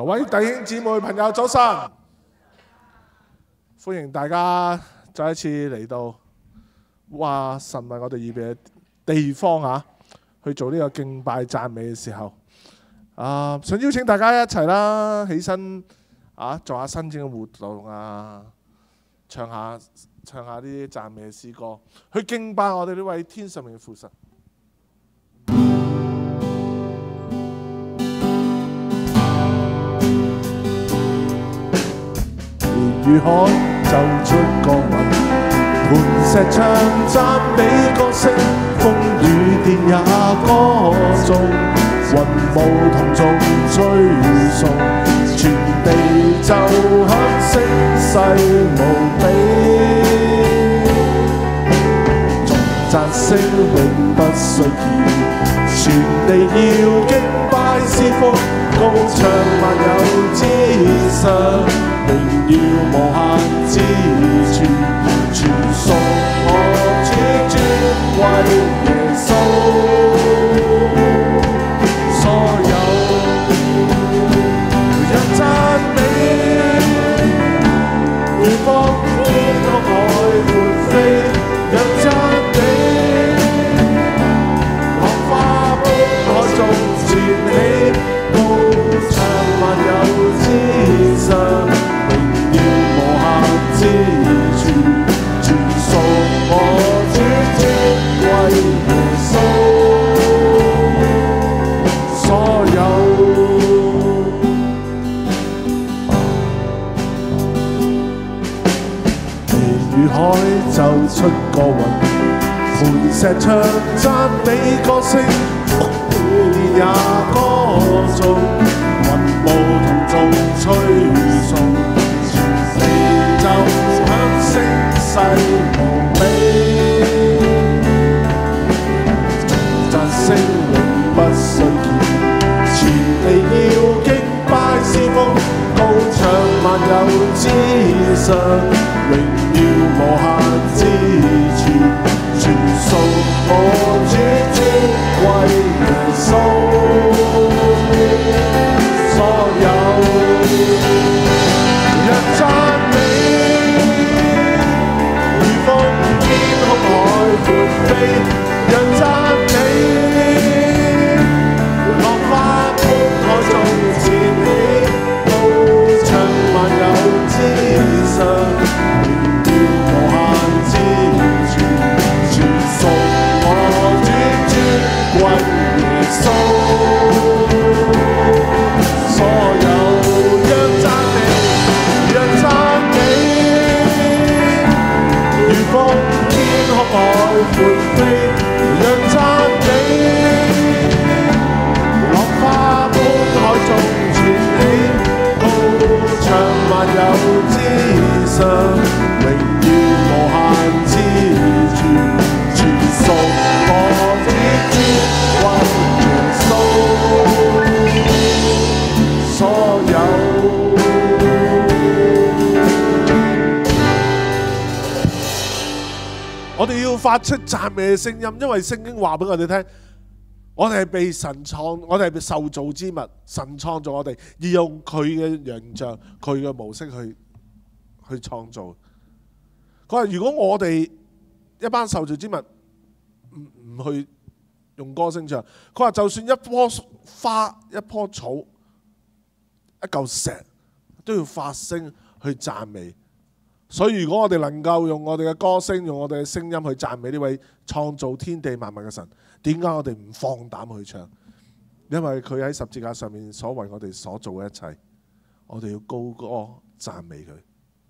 各位弟兄姊妹朋友早晨，歡迎大家再一次嚟到神為我哋預備嘅地方去做呢個敬拜讚美嘅時候，想邀請大家一齊啦，起身做下新鮮嘅活動唱下啲讚美嘅詩歌，去敬拜我哋呢位天上面嘅父神。如海就出個雲，磐石唱讚美歌聲，風雨電也歌頌，雲霧同眾吹送，全地就響聲勢無比，頌讚聲永不衰竭，全地要敬拜侍奉，高唱萬有之上，榮耀無限之處，傳頌我主尊貴耶穌，所有人讚美，如風天空海闊飛，人讚美，浪花般海中傳起，高唱萬有之上，之處，傳頌我主尊貴耶穌，所有地與海就出個雲，磐石唱讚美歌聲，風雨電也歌頌，雲霧同眾吹送，就響聲勢無比，讚聲永不衰竭，全地要敬拜侍奉，高唱萬有之上，榮耀無限之處，傳頌我主尊貴耶穌，所有人讚美，如風天空海闊飛，人讚美，浪花般海中前起，高唱萬有之上，榮耀無限之處，傳頌我主尊貴耶穌，所有人讚美，人讚美，如風天空海闊飛，人讚美，浪花般海中傳起，高唱萬有之上，榮耀無限之處，傳頌我主尊貴耶穌，所有。我哋要發出讚美嘅聲音，因為聖經話俾我哋聽，我哋係被神創，我哋係被受造之物，神創造我哋，而用佢嘅形象、佢嘅模式去創造。佢話如果我哋一班受造之物唔去用歌聲唱，佢話就算一棵花、一棵草、一嚿石都要發聲去讚美。所以如果我哋能夠用我哋嘅歌聲，用我哋嘅聲音去讚美呢位創造天地萬物嘅神，點解我哋唔放膽去唱？因為佢喺十字架上面所為我哋所做嘅一切，我哋要高歌讚美佢。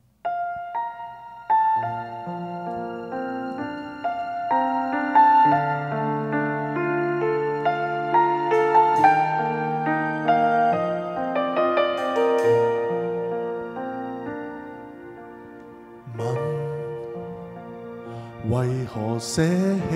為何捨棄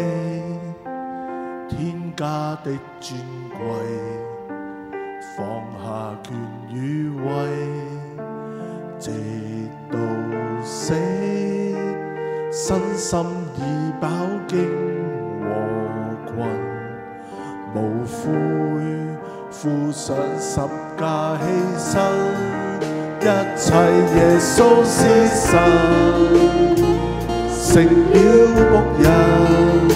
天家的尊貴，放下權與位，直到死，身心已飽經禍困，無悔付上十架犧牲，一切耶穌是神，成了牧人，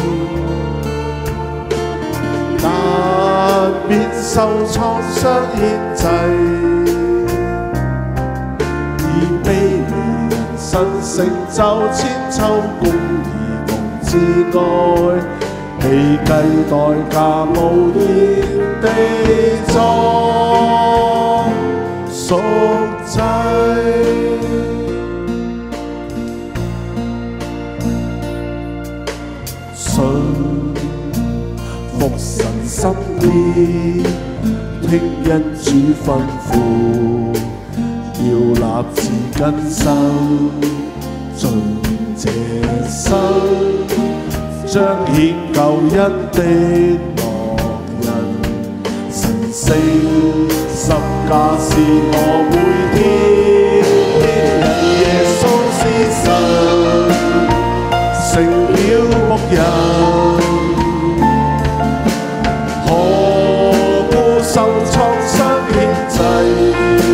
但免受創傷牽制，以卑微人生成就千秋公義共至愛，希計代價無言地作贖祭，信服神心意，聽因主吩咐，要立志更新，盡這生彰顯救恩的樂人，神聖十架是我每天因耶穌是神，成了牧人，何故受創傷牽制，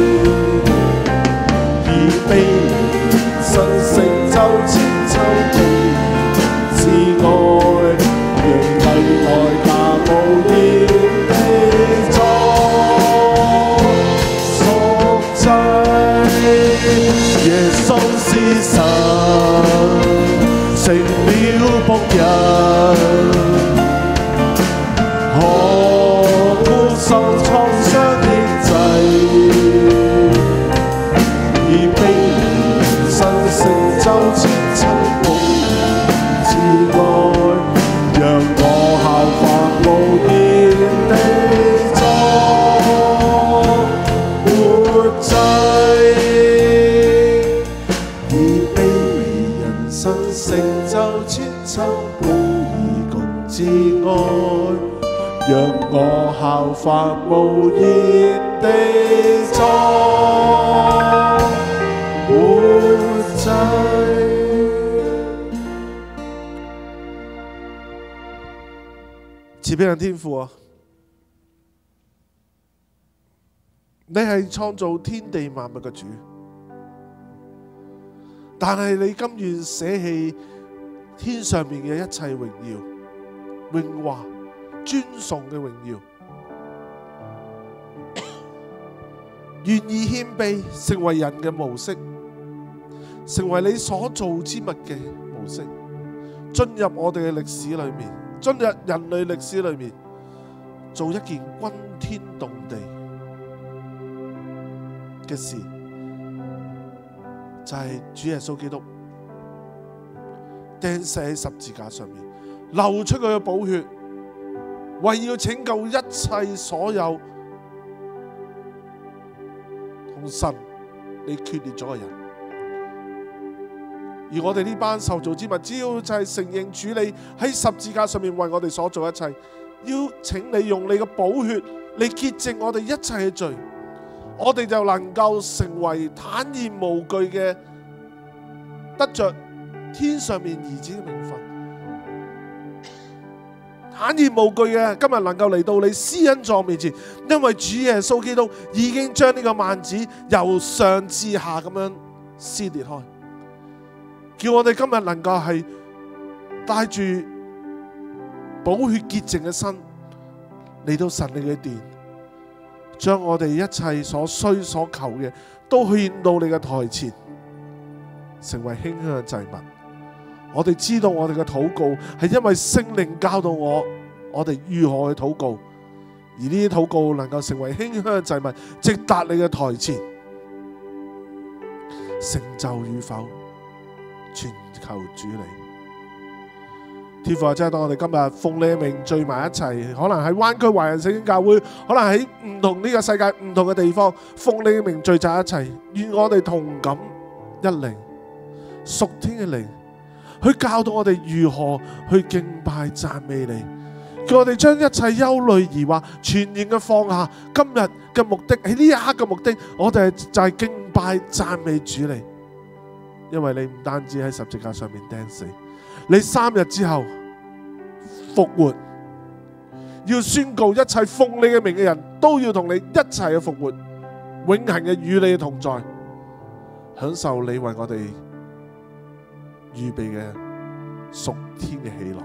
以卑微人生成就千秋公義至愛，讓替代價無言地作贖祭。耶穌是神，成了牧人，何故受創傷牽制，以卑微人生成就千秋公義至愛，讓我效法無言地作活祭，以卑微人生成就千秋公義共至愛，讓我效法無言地作活祭。慈悲嘅天父啊，你係創造天地萬物嘅主，但係你甘願捨棄天上面嘅一切榮耀、榮華、尊崇嘅榮耀，願意謙卑成為人嘅模式，成為你所造之物嘅模式，進入我哋嘅歷史裏面，進入人類歷史裏面，做一件轟天動地嘅事，就係主耶穌基督釘死喺十字架上面，流出佢嘅寶血，為要拯救一切所有同神你決裂咗嘅人。而我哋呢班受造之物，只要就係承認主你喺十字架上面為我哋所做一切，邀請你用你嘅寶血嚟潔淨我哋一切嘅罪，我哋就能夠成為坦然無懼嘅，得着天上面兒子嘅名分。坦然無懼嘅，今日能夠嚟到你施恩座面前，因為主耶穌基督已經將呢個幔子由上至下咁樣撕裂開，叫我哋今日能夠係帶住寶血潔淨嘅身嚟到神你嘅殿，將我哋一切所需所求嘅都獻到你嘅台前，成為馨香嘅祭物。我哋知道我哋嘅禱告係因為聖靈教導我哋如何去禱告，而呢啲禱告能夠成為馨香嘅祭物，直達你嘅台前。成就與否，全求主你。天父啊，真係當我哋今日奉你嘅名聚埋一齊，可能喺灣區華人聖經教會，可能喺唔同呢個世界唔同嘅地方，奉你嘅名聚集一齊，願我哋同感一靈，屬天嘅靈，去教導我哋如何去敬拜讚美你，叫我哋將一切憂慮疑惑全然嘅放下。今日嘅目的，喺呢一刻嘅目的，我哋就係敬拜讚美主你，因為你唔單止喺十字架上面釘死，你3日之後復活， 要宣告一切奉你嘅名嘅人都要同你一齊去復活，永恆嘅與你同在，享受你為我哋預備嘅屬天嘅喜樂。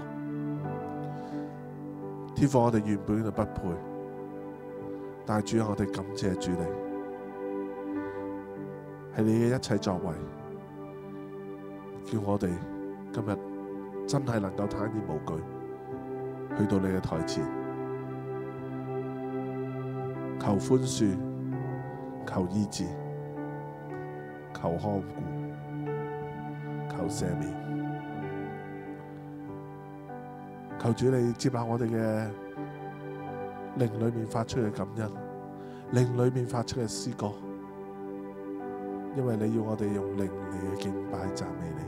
天父，我哋原本就不配，但係主啊，我哋感謝主你，係你嘅一切作為，叫我哋今日真係能夠坦然無懼去到你嘅台前，求寬恕，求醫治，求看顧，求赦免。求主你接納我哋嘅靈裏面發出嘅感恩，靈裏面發出嘅詩歌，因為你要我哋用靈嚟嘅敬拜讚美你。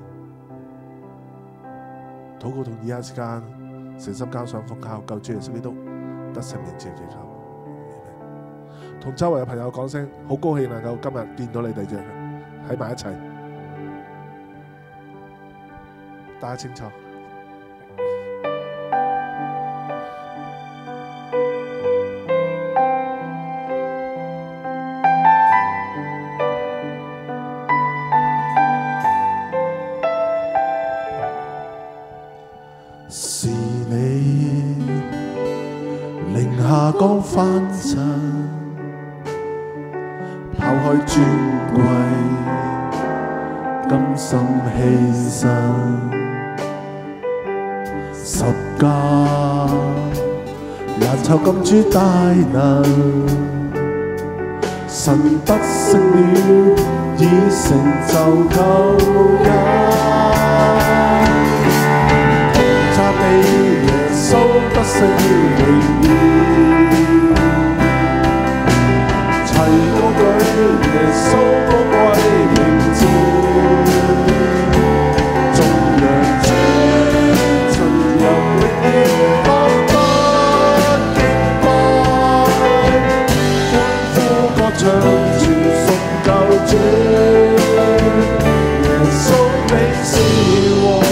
禱告同以下時間，誠心交上奉靠救主耶穌基督得勝名字嘅祈求。同周圍嘅朋友講聲，好高興能夠今日見到你哋喺埋一齊，大家清楚。 是你零下降凡塵，拋開尊貴，甘心犧牲，十架難酬禁主大能，神得勝了，已成就救恩。耶穌得勝榮耀，齊高舉耶穌寶貴名字，頌揚主進入榮耀，當不敬拜，歡呼歌唱全屬救主，耶穌你是王。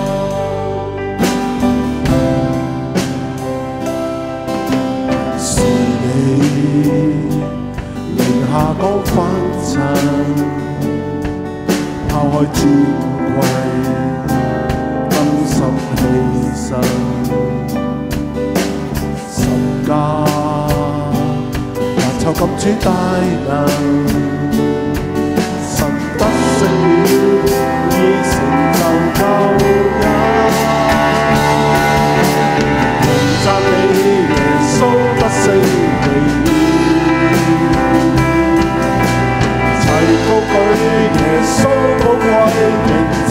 下降凡塵，拋開尊貴，甘心犧牲，十架難酬禁主大能，神得勝了，已成就救恩。讚美耶穌得勝榮耀，高舉耶穌寶貴名字，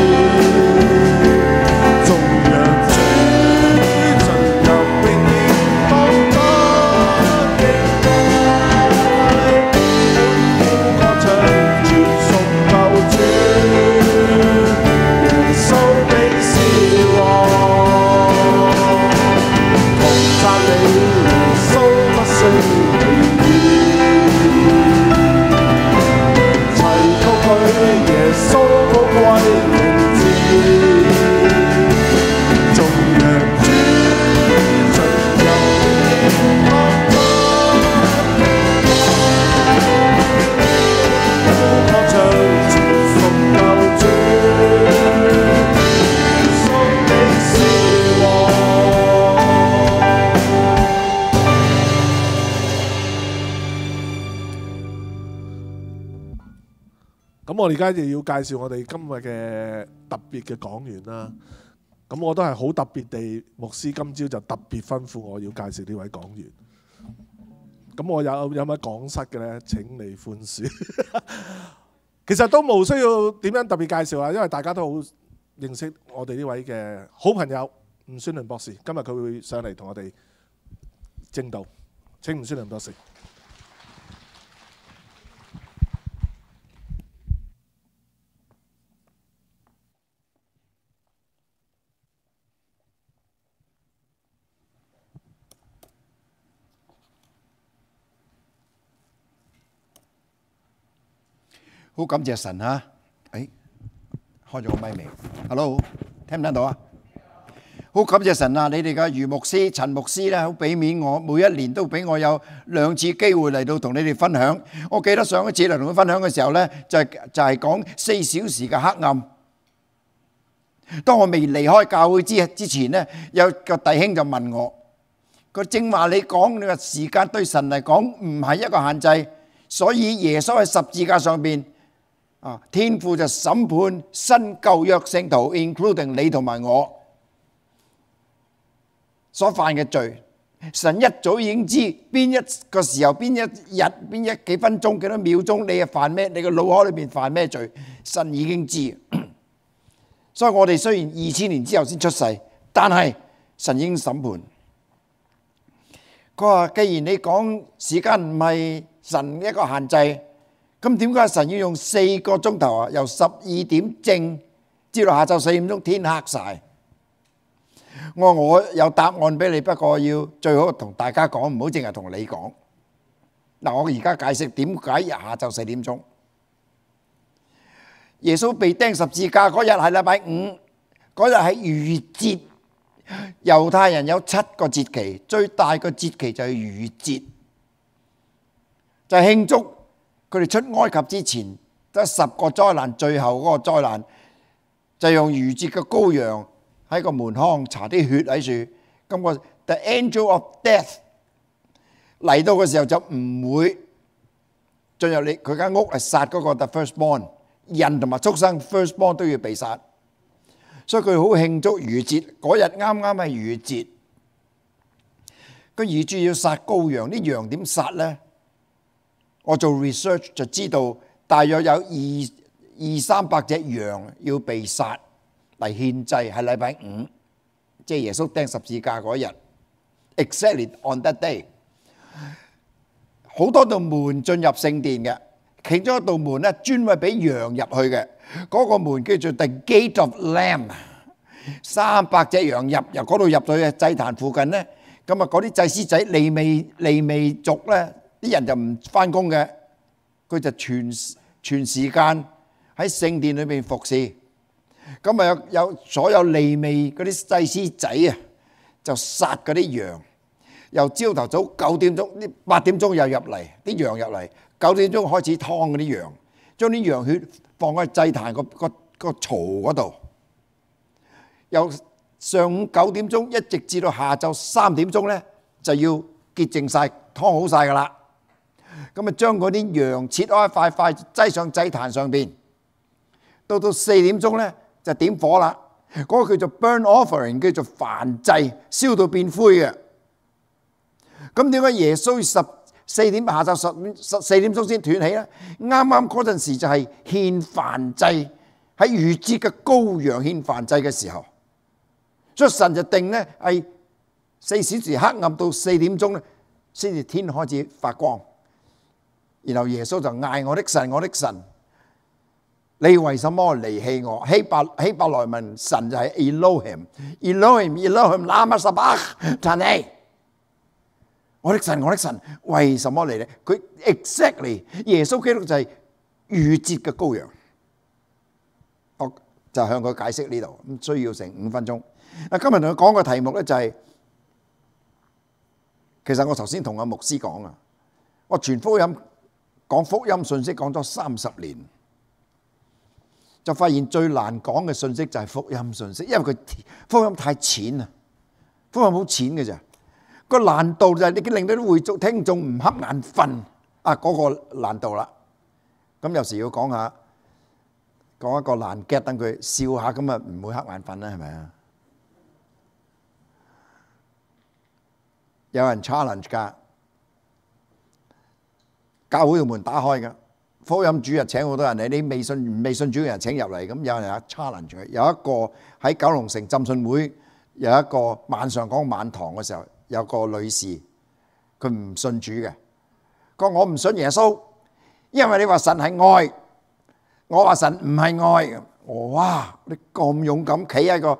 頌揚主進入榮耀，當不敬拜，歡呼歌唱全屬救主，耶穌你是王，同讚美耶穌得勝榮耀。耶穌寶貴名字，頌揚主進入當不歌唱全屬救主，耶穌你是王。 咁我而家就要介紹我哋今日嘅特別嘅講員啦。咁我都係好特別地，牧師今朝就特別吩咐我要介紹呢位講員。咁我有乜講失嘅呢？請你寬恕。其實都冇需要點樣特別介紹啊，因為大家都好認識我哋呢位嘅好朋友吳宣倫博士。今日佢會上嚟同我哋證道。請吳宣倫博士。 好感謝神嚇，開咗個咪未 ？Hello， 聽唔聽到啊？好好感謝神啊！你哋嘅余牧師、陳牧師咧，好俾面我，每一年都俾我有2次機會嚟到同你哋分享。我記得上一次嚟同佢分享嘅時候咧，就係講4小時嘅黑暗。當我未離開教會之前咧，有個弟兄就問我：佢正話你講，你話時間對神嚟講唔係一個限制，所以耶穌喺十字架上邊天父就審判新舊約聖徒 ，including 你同埋我所犯嘅罪。神一早已經知邊一個時候、邊一日、邊幾分鐘、幾多秒鐘，你係犯咩？你個腦海裏邊犯咩罪？神已經知。所以我哋雖然2000年之後先出世，但係神已經審判。佢話：既然你講時間唔係神一個限制，咁點解神要用4個鐘頭啊？由12點正至到下晝4點鐘天黑晒。我有答案俾你，不過要最好同大家講，唔好淨係同你講。嗱，我而家解釋點解下晝4點鐘。耶穌被釘十字架嗰日係禮拜5，嗰日係逾越節。猶太人有7個節期，最大個節期就係逾越節，就係慶祝佢哋出埃及之前得10個災難，最後嗰個災難就用逾越節嘅羔羊喺個門框搽啲血喺處，咁個 The Angel of Death 嚟到嘅時候就唔會進入佢間屋，係殺嗰個 The Firstborn， 人同埋畜生 Firstborn 都要被殺。所以佢好慶祝逾越節嗰日，啱啱係逾越節。個逾越節要殺羔羊，啲羊點殺呢？我做 research 就知道，大約有200-300隻羊要被殺嚟獻祭，係禮拜5，即係耶穌釘十字架嗰日 ，exactly on that day。好多道門進入聖殿嘅，其中一道門咧專為俾羊入去嘅。嗰個門叫做 The Gate of Lamb， 300隻羊由嗰度入到去祭壇附近咧，咁啊嗰啲祭司仔利未族咧，啲人就唔翻工嘅，佢就全時間喺聖殿裏邊服侍。咁啊有所有利未嗰啲祭司仔啊，就殺嗰啲羊，由朝頭早9點鐘，8點鐘又入嚟，啲羊入嚟，9點鐘開始劏嗰啲羊，將啲羊血放喺祭壇個槽嗰度，由上午9點鐘一直至到下晝3點鐘咧，就要潔淨晒、劏好晒噶啦。咁啊，將嗰啲羊切開一塊塊，擠上祭壇上邊。到4點鐘咧，就點火啦。嗰個叫做 burn offering， 叫做燔祭，燒到變灰嘅。咁點解耶穌下晝4點鐘先斷氣咧？啱啱嗰陣時就係獻燔祭，喺逾越節嘅羔羊獻燔祭嘅時候，所以神就定咧係4小時黑暗到4點鐘咧，先至天開始發光。然後耶穌就嗌：我的神，我的神，你為什麼離棄我？希伯來文神就係 Elohim， lama sabachthani。我的神，我的神，為什麼嚟咧？佢 exactly 耶穌基督就係逾越節嘅羔羊。我就向佢解釋呢度，咁需要成5分鐘。嗱，今日同佢講個題目咧就係，其實我頭先同阿牧師講啊，我傳福音講福音信息講咗30年，就發現最難講嘅信息就係福音信息，因為佢福音太淺啊，福音好淺嘅咋。個難度就係你令到啲會眾聽眾唔瞌眼瞓啊！嗰個難度啦，咁有時要講一個難 get，等佢笑下，咁啊唔會瞌眼瞓啦，係咪啊？有人 challenge 㗎，教會嘅門打開㗎，福音主日請好多人嚟，你未信主嘅人請入嚟，咁有人 challenge 佢。有一個喺九龍城浸信會有一個晚上講晚堂嘅時候。有個女士，佢唔信主嘅，佢話我唔信耶穌，因為你話神係愛，我話神唔係愛。哇！你咁勇敢，企喺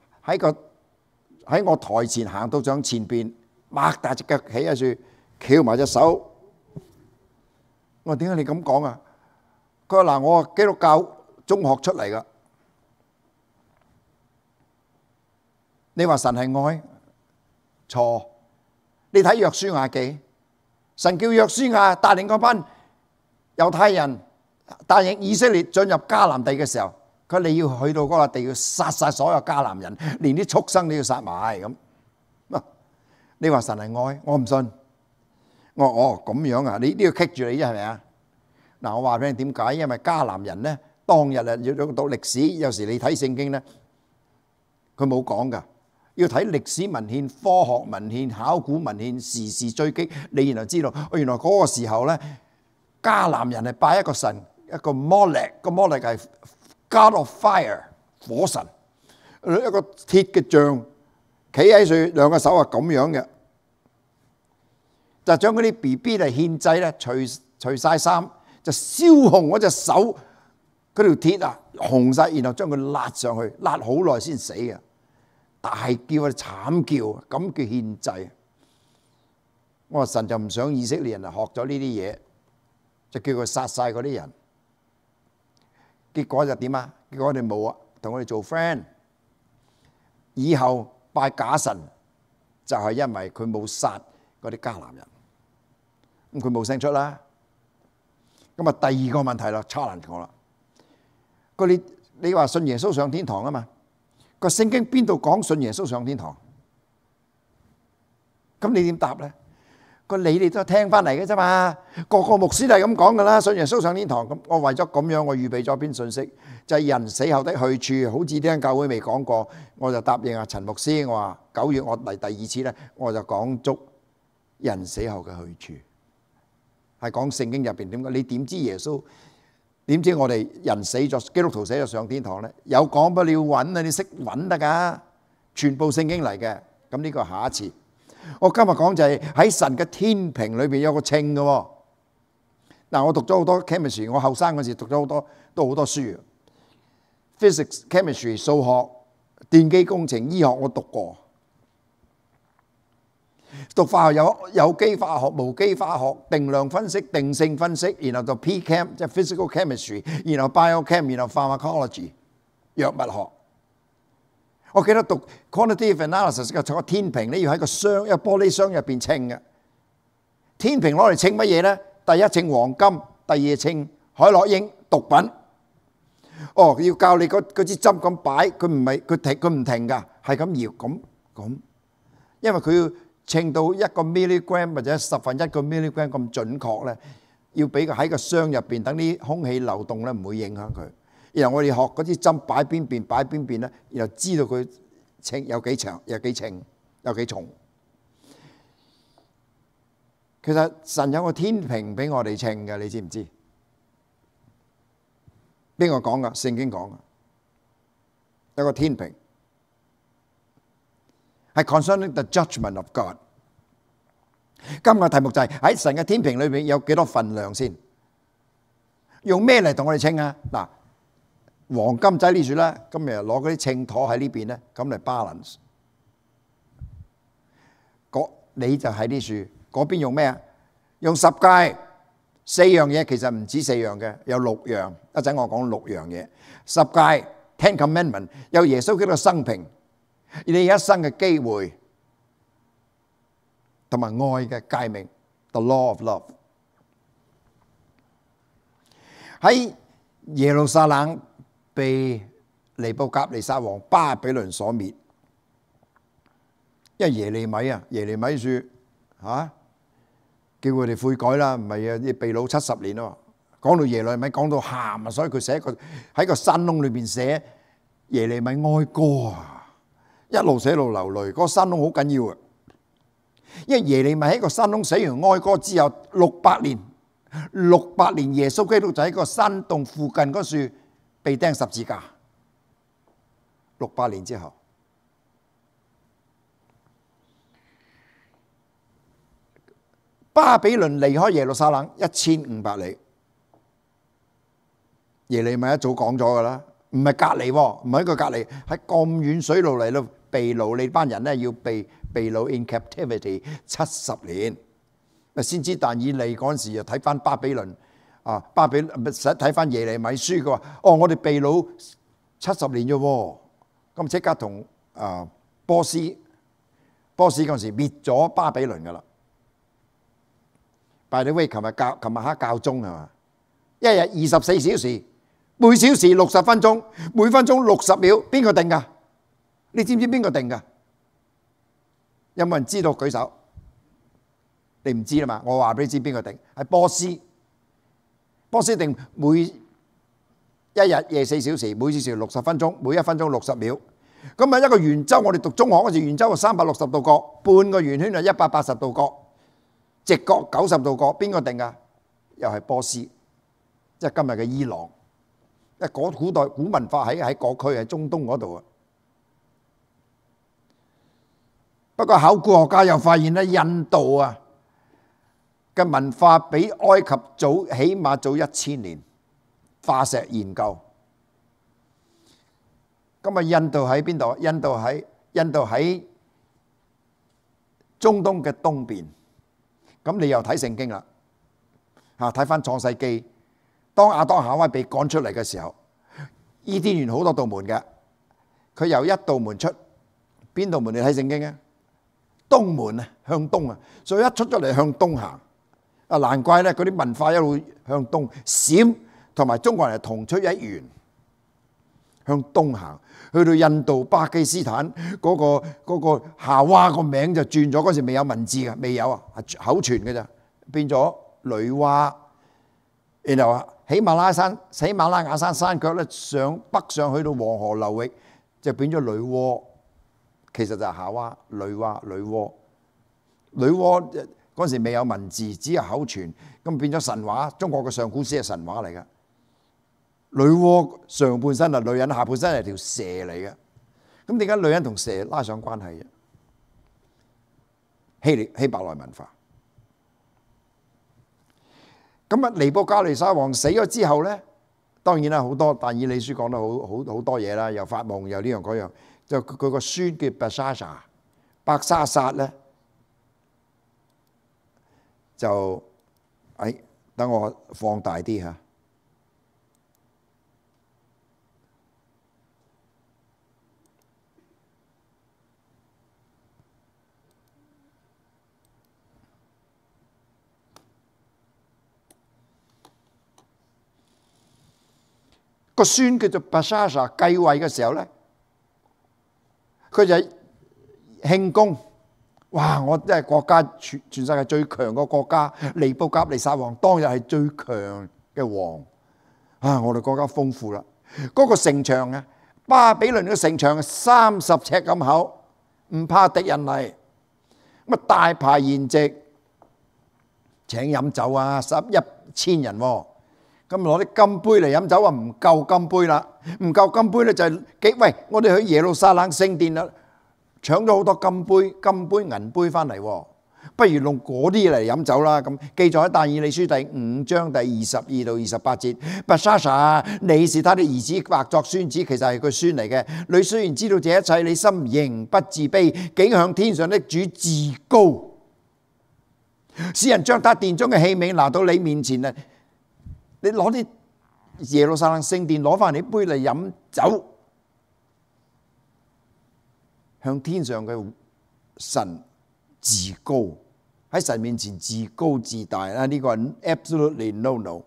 我台前行到上前邊，擘大隻腳企喺處，翹埋隻手。我話點解你咁講啊？佢話嗱，我係基督教中學出嚟噶， 你話神係愛，錯。你睇約書亞記，神叫約書亞帶領嗰班猶太人帶領以色列進入迦南地嘅時候，佢話你要去到嗰個地要殺晒所有迦南人，連啲畜生都要殺埋咁。你話神係愛，我唔信。我話咁樣啊，你呢個棘住你啫係咪啊？嗱，我話俾你點解？因為迦南人咧當日啊要讀歷史，有時你睇聖經咧，佢冇講噶。要睇歷史文獻、科學文獻、考古文獻、時事追擊，你然後知道，原來嗰個時候咧，迦南人係拜一個神，一個摩力，個摩力係 God of Fire 火神，一個鐵嘅像，企喺樹兩個手係咁樣嘅，就將嗰啲 BB 嚟獻祭咧，除晒衫，就燒紅嗰隻手，嗰條鐵啊紅晒，然後將佢焫上去，焫好耐先死嘅。大叫啊，慘叫，咁叫獻祭。我話神就唔想以色列人啊學咗呢啲嘢，就叫佢殺晒嗰啲人。結果就點啊？結果我哋冇啊，同我哋做 friend。以後拜假神就係因為佢冇殺嗰啲迦南人，咁佢冇聲出啦。咁啊，第二個問題啦 ，challenge 我啦。你話信耶穌上天堂啊嘛？個聖經邊度講信耶穌上天堂？咁你點答咧？你哋都聽翻嚟嘅啫嘛，個牧師都係咁講噶啦，信耶穌上天堂。咁我為咗咁樣，我預備咗篇信息，就係人死後的去處。好似呢間教會未講過，我就答應阿陳牧師，我話9月我嚟第二次咧，我就講足人死後嘅去處，係講聖經入邊點解？你點知耶穌？點知我哋人死咗，基督徒死咗上天堂咧？有講不了揾啊！你識揾得㗎，全部聖經嚟嘅。咁呢個下一次。我今日講就係喺神嘅天平裏邊有個秤嘅喎。嗱，我讀咗好多 chemistry， 我後生嗰時讀咗好多，都好多書。physics、chemistry、數學、電機工程、醫學我讀過。讀化學有機化學、無機化學、定量分析、定性分析，然後就 P-Chem 即係 physical chemistry， 然後 Bio-Chem， 然後 pharmacology 藥物學。我記得讀 quantitative analysis 嘅個天平咧，要喺個箱一個玻璃箱入邊稱嘅。天平攞嚟稱乜嘢咧？第一稱黃金，第二稱海洛因毒品。哦，要教你嗰支針咁擺，佢唔停㗎，係咁搖咁，因為佢要稱到1個 milligram 或者1/10個 milligram 咁準確咧，要俾佢喺個箱入邊，等啲空氣流動咧，唔會影響佢。然後我哋學嗰支針擺邊邊咧，然後知道佢稱有幾長、有幾稱、有幾重。其實神有個天平俾我哋稱嘅，你知唔知？邊個講噶？聖經講噶，有個天平係 concerning the judgment of God。今日題目就係喺神嘅天平裏邊有幾多份量先？用咩嚟同我哋稱啊？嗱，黃金仔呢處咧，今日攞嗰啲秤砣喺呢邊咧，咁嚟 balance。你就喺呢處，嗰邊用咩啊？用十誡，4樣嘢，其實唔止4樣嘅，有6樣。一陣我講6樣嘢。十誡 Ten Commandment 有耶穌基督嘅生平，你一生嘅機會，同埋愛嘅誡命 ，The Law of Love。喺耶路撒冷被尼布甲尼撒王巴比倫所滅，因為耶利米書叫佢哋悔改啦，唔係啊，被擄70年咯。講到耶利米講到喊啊，所以佢寫喺個山窿裏邊寫耶利米哀歌啊，一路寫一路流淚。嗰個山窿好緊要啊，因為耶利米喺個山窿寫完哀歌之後600年，耶穌基督就喺個山洞附近嗰處被釘十字架。600年之後，巴比倫離開耶路撒冷1500里。耶利米一早講咗㗎啦，唔係隔離喎，唔係一個隔離，喺咁遠水路嚟到被擄，你班人咧要被擄 in captivity 70年。先知但以理嗰陣時又睇翻巴比倫啊，睇翻耶利米書，佢話：哦，我哋被擄70年啫喎，咁即刻同波斯嗰陣時滅咗巴比倫噶啦。By the way，琴日黑教鐘係嘛？一日24小時，每小時60分鐘，每分鐘60秒，邊個定㗎？你知唔知邊個定㗎？有冇人知道？舉手。你唔知啦嘛？我話俾你知邊個定，係波斯。波斯定每一日24小時，每小時60分鐘，每一分鐘60秒。咁啊，一個圓周，我哋讀中學嗰時，圓周係360度角，半個圓圈係180度角，直角90度角，邊個定㗎？又係波斯，即係今日嘅伊朗。因為古代古文化喺嗰區，喺中東嗰度啊。不過考古學家又發現咧，印度啊嘅文化比埃及早起碼早1000年，化石研究。咁啊，印度喺邊度？印度喺中東嘅東邊。咁你又睇聖經啦，睇翻創世記，當亞當夏娃被趕出嚟嘅時候，伊甸園好多道門嘅，佢由一道門出，邊道門你睇聖經啊？東門啊，向東啊，所以一出咗嚟向東行。啊，難怪咧，嗰啲文化一路向東，閃同埋中國人係同出一源，向東行，去到印度、巴基斯坦嗰個夏娃個名就轉咗，嗰時未有文字嘅，未有啊，係口傳嘅咋，變咗女媧。然後啊，喜馬拉雅山山腳咧，北上去到黃河流域，就變咗女媧。其實就係夏娃、女媧、女媧。女媧嗰時未有文字，只有口傳，咁變咗神話。中國嘅上古詩係神話嚟嘅。女媧上半身係女人，下半身係條蛇嚟嘅。咁點解女人同蛇拉上關係嘅？希伯來文化。咁啊，尼布甲尼撒王死咗之後咧，當然啦，好多但以理書講得好多嘢啦，又發夢又呢樣嗰樣。就佢個孫叫伯沙撒咧，就等我放大啲嚇。個孫叫做伯沙撒繼位嘅時候咧，佢就慶功，哇！我真係國家全世界最強個國家，尼布甲尼撒王當日係最強嘅王啊！我哋國家豐富啦，嗰個城牆啊，巴比倫嘅城牆30尺咁厚，唔怕敵人嚟，咁啊大排筵席，請飲酒啊，1000人喎。咁攞啲金杯嚟飲酒啊，唔夠金杯啦，唔夠金杯咧就係喂，我哋去耶路撒冷聖殿啦，搶咗好多金杯銀杯翻嚟喎，不如用嗰啲嘢嚟飲酒啦。咁記載喺但以理書第5章第22到28節，伯沙撒，你是他的兒子，或作孫子，其實係佢孫嚟嘅。你雖然知道這一切，你心仍不自卑，竟向天上的主自高，使人將他殿中嘅器皿拿到你面前啊！你攞啲耶路撒冷聖殿攞翻嚟啲杯嚟飲酒，向天上嘅神自高，喺神面前自高自大啦！呢個係 absolutely no。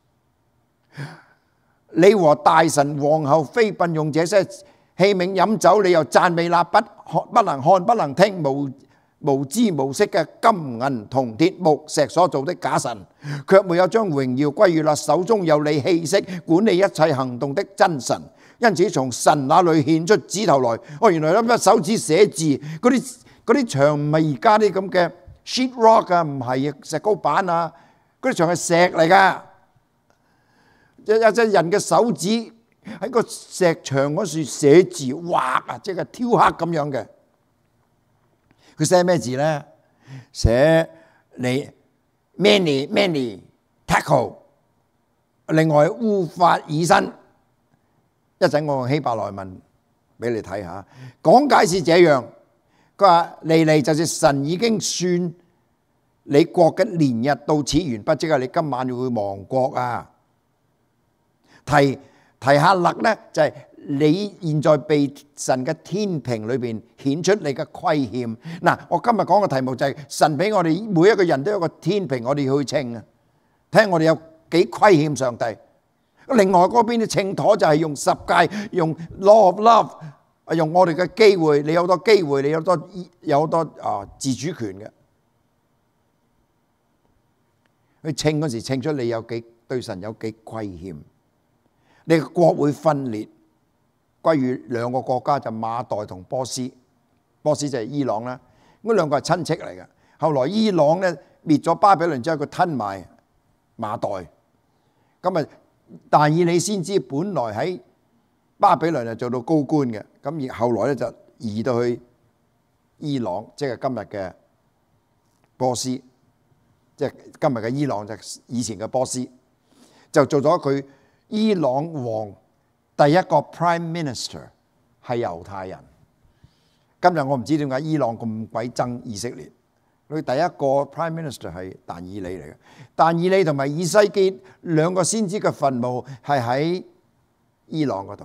你和大臣皇后妃嬪用這些器皿飲酒，你又讚美那不能看不能聽無知無識嘅金銀銅鐵木石所做的假神，卻沒有將榮耀歸於那手中有你氣息管理一切行動的真神。因此從神那裏獻出指頭來，原來一手指寫字，嗰啲牆唔係而家啲咁嘅 sheet rock 啊，唔係石膏板啊，嗰啲牆係石嚟噶，有隻人嘅手指喺個石牆嗰處寫字畫啊，即係雕刻咁樣嘅。佢寫咩字咧？寫你 many tackle， 另外烏法爾新。一陣我用希伯來文俾你睇下。講解是這樣，佢話嚟就是神已經算你國嘅年日到此完畢，即係你今晚會亡國啊！提下勒咧就係你現在被神嘅天平裏邊顯出你嘅虧欠。嗱，我今日講嘅題目就係神俾我哋每一個人都有個天平，我哋要去稱啊，睇下我哋有幾虧欠上帝。另外嗰邊嘅秤砣就係用十誡，用 law of love， 用我哋嘅機會，你有好多機會，你有好多自主權嘅。去稱嗰時稱出你有幾對神有幾虧欠，你嘅國會分裂，歸於兩個國家，就馬代同波斯。波斯就係伊朗啦，嗰兩個係親戚嚟嘅。後來伊朗咧滅咗巴比倫之後，佢吞埋馬代。咁啊，但以理先知本來喺巴比倫就做到高官嘅，咁而後來咧就移到去伊朗，即係今日嘅波斯，即係今日嘅伊朗，就以前嘅波斯，就做咗佢伊朗王第一個 Prime Minister 係猶太人。今日我唔知點解伊朗咁鬼憎以色列，佢第一個 Prime Minister 係但以理嚟嘅。但以理同埋以西結兩個先知嘅墳墓係喺伊朗嗰度，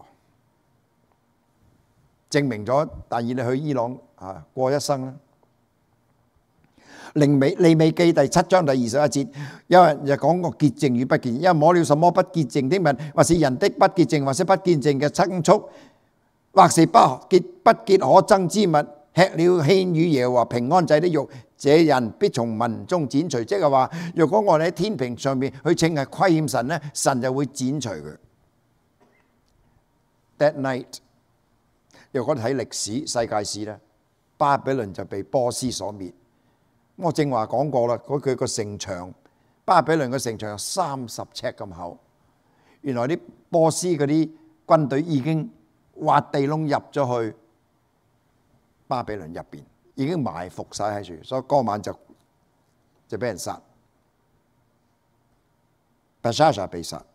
證明咗但以理去伊朗過一生啦。利未記第7章第21節，有人就講個潔淨與不潔淨，因為摸了什麼不潔淨的物，或是人的不潔淨，或是不潔淨嘅牲畜，或是不潔可憎之物，吃了獻與耶和華平安祭的肉，這人必從民中剪除。即係話，若果我哋喺天平上面去稱係虧欠神咧，神就會剪除佢。That night， 若果睇歷史世界史咧，巴比倫就被波斯所滅。我正話講過啦，佢個城牆，巴比倫嘅城牆有30尺咁厚。原來啲波斯嗰啲軍隊已經挖地窿入咗去巴比倫入邊，已經埋伏晒喺處，所以嗰晚就俾人殺。Belshazzar 被殺。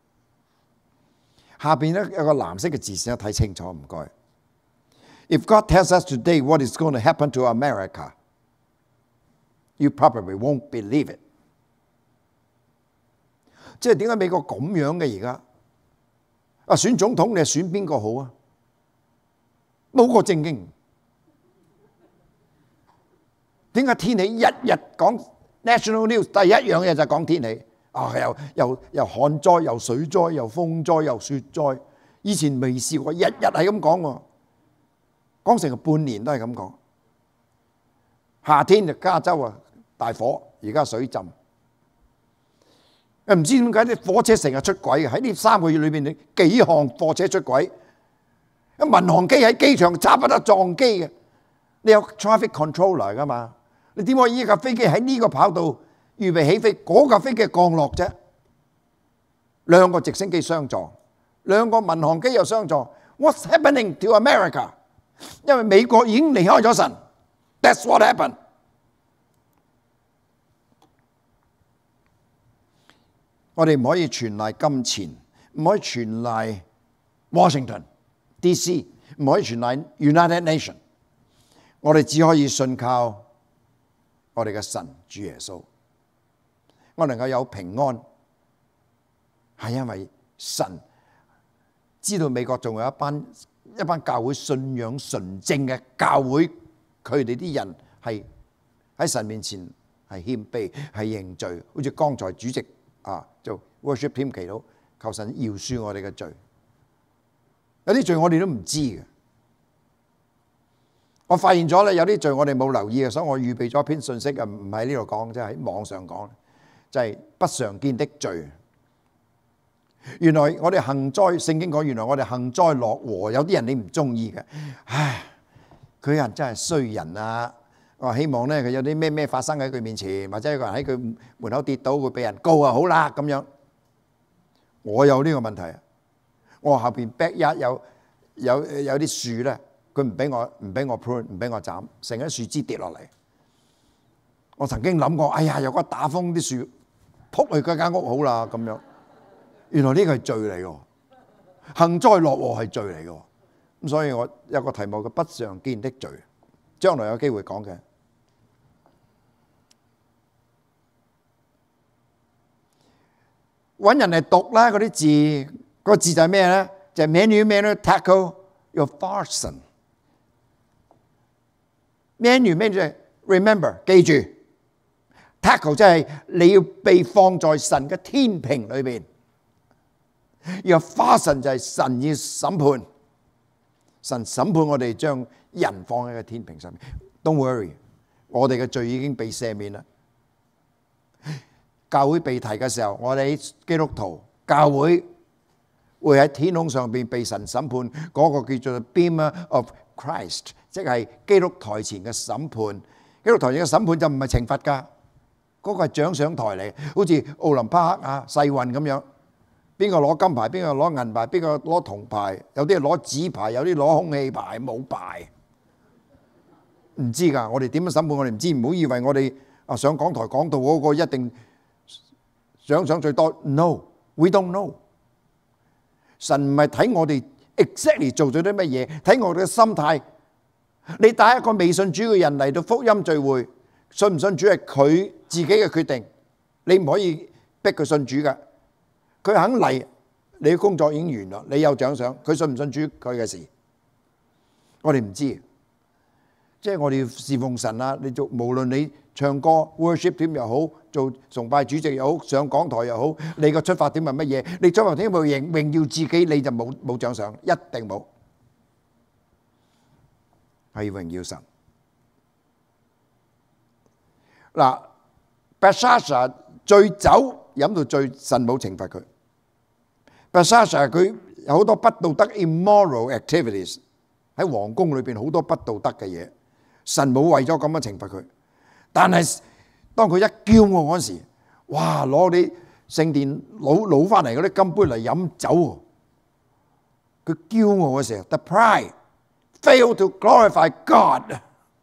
下邊咧有個藍色嘅字先睇清楚，唔該。If God tells us today what is going to happen to America, you probably won't believe it。即係點解美國咁樣嘅而家？選總統你係選邊個好啊？冇個正經。點解天氣日日講 National News 第一樣嘢就係講天氣？又旱災，又水災，又風災，又雪災。以前未試過，日日係咁講喎，講成半年都係咁講。夏天就加州大火，而家水浸。唔知點解啲火車成日出軌嘅，喺呢3個月裏邊，你幾項貨車出軌。民航機喺機場差不多撞機嘅，你有 traffic controller 㗎嘛？你點可以依架飛機喺呢個跑道預備起飛，嗰架飛機降落啫？2個直升機相撞，2個民航機又相撞。What's happening to America？ 因為美國已經離開咗神。That's what happened。我哋唔可以全賴金錢，唔可以全賴 Washington DC， 唔可以全賴 United Nations。我哋只可以信靠我哋嘅神主耶穌。我能夠有平安，係因為神知道美國仲有一班教會信仰純正嘅教會，佢哋啲人係喺神面前係謙卑，係認罪，好似剛才主席做 worship team 祈禱，求神饒恕我哋嘅罪。有啲罪我哋都唔知嘅。我發現咗咧，有啲罪我哋冇留意嘅，所以我預備咗一篇信息啊，唔喺呢度講，即係喺網上講，就係不常見的罪。原來我哋幸災，聖經講原來我哋幸災樂禍，有啲人你唔中意嘅，唉，佢人真係衰人啊！我希望咧佢有啲咩發生喺佢面前，或者有個人喺佢門口跌倒會俾人告啊，好啦咁樣。我有呢個問題，我後邊 backyard 有啲樹咧，佢唔俾我 prune， 唔俾我斬，成啲樹枝跌落嚟。我曾經諗過，哎呀，有個打風啲樹撲去嗰間屋好啦咁樣。原來呢個係罪嚟嘅，幸災樂禍係罪嚟嘅。咁所以我有個題目叫不常見的罪，將來有機會講嘅。揾人嚟讀啦，嗰啲字，個字就係咩咧？ 就係 menu tackle your farson。menu 就係 remember 記住 ，tackle 即係你要被放在神嘅天平裏邊。your farson 就係神要審判，神審判我哋將人放喺個天平上面。Don't worry， 我哋嘅罪已經被赦免啦。教會被提嘅時候，我哋基督徒教會會喺天空上邊被神審判，嗰個叫做 Bema of Christ， 即係基督台前嘅審判。基督台前嘅審判就唔係懲罰㗎，嗰個係獎賞台嚟，好似奧林匹克啊、世運咁樣，邊個攞金牌，邊個攞銀牌，邊個攞銅牌，有啲係攞紙牌，有啲攞空氣牌，冇牌，唔知㗎。我哋點樣審判我哋唔知，唔好以為我哋上講台講道嗰個一定獎賞最多。No，we don't know。神唔係睇我哋 exactly 做咗啲乜嘢，睇我哋嘅心態。你帶一個未信主嘅人嚟到福音聚會，信唔信主係佢自己嘅決定，你唔可以逼佢信主㗎。佢肯嚟，你嘅工作已經完啦，你有獎賞。佢信唔信主佢嘅事，我哋唔知。即係我哋要侍奉神啦，你做無論你唱歌 worship 點又好，做崇拜主席又好，上講台又好，你個出發點係乜嘢？你出發點係榮耀自己，你就冇獎賞，一定冇。係榮耀神。嗱 ，Belshazzar 醉酒飲到醉，神冇懲罰佢。Belshazzar 佢有好多不道德 immoral activities 喺皇宮裏邊好多不道德嘅嘢，神冇為咗咁樣懲罰佢。但係當佢一驕傲嗰時，哇！攞啲聖殿攞翻嚟嗰啲金杯嚟飲酒，佢驕傲嘅時候 ，the pride fail to glorify God，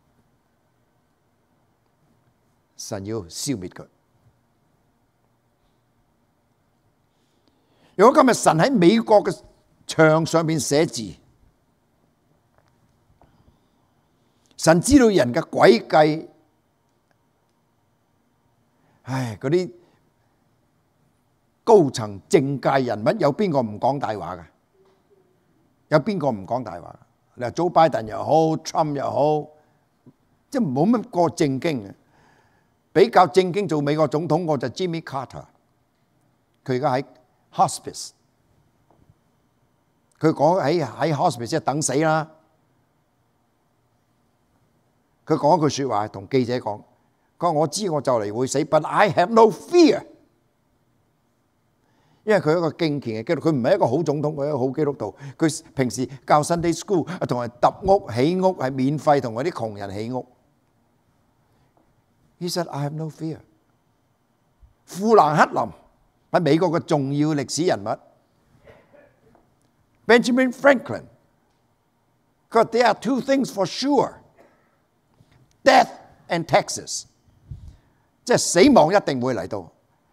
神要消滅佢。如果今日神喺美國嘅牆上面寫字，神知道人嘅詭計，嗰啲高層政界人物有邊個唔講大話㗎？有邊個唔講大話？你話 Joe Biden 又好 ，Trump 又好，即係冇乜個正經嘅。比較正經做美國總統，我就 Jimmy Carter， 佢而家喺 hospice， 佢講喺 hospice 即係等死啦。佢講一句説話同記者講，佢話我知我就嚟會死 ，but I have no fear。因為佢係一個敬虔嘅基督徒，佢唔係一個好總統，佢係一個好基督徒。佢平時教 Sunday School， 同埋揼屋起屋係免費，同嗰啲窮人起屋。He said I have no fear。富蘭克林喺美國嘅重要歷史人物 Benjamin Franklin， 佢話 There are two things for sure。Death and taxes， 即係死亡一定會嚟到，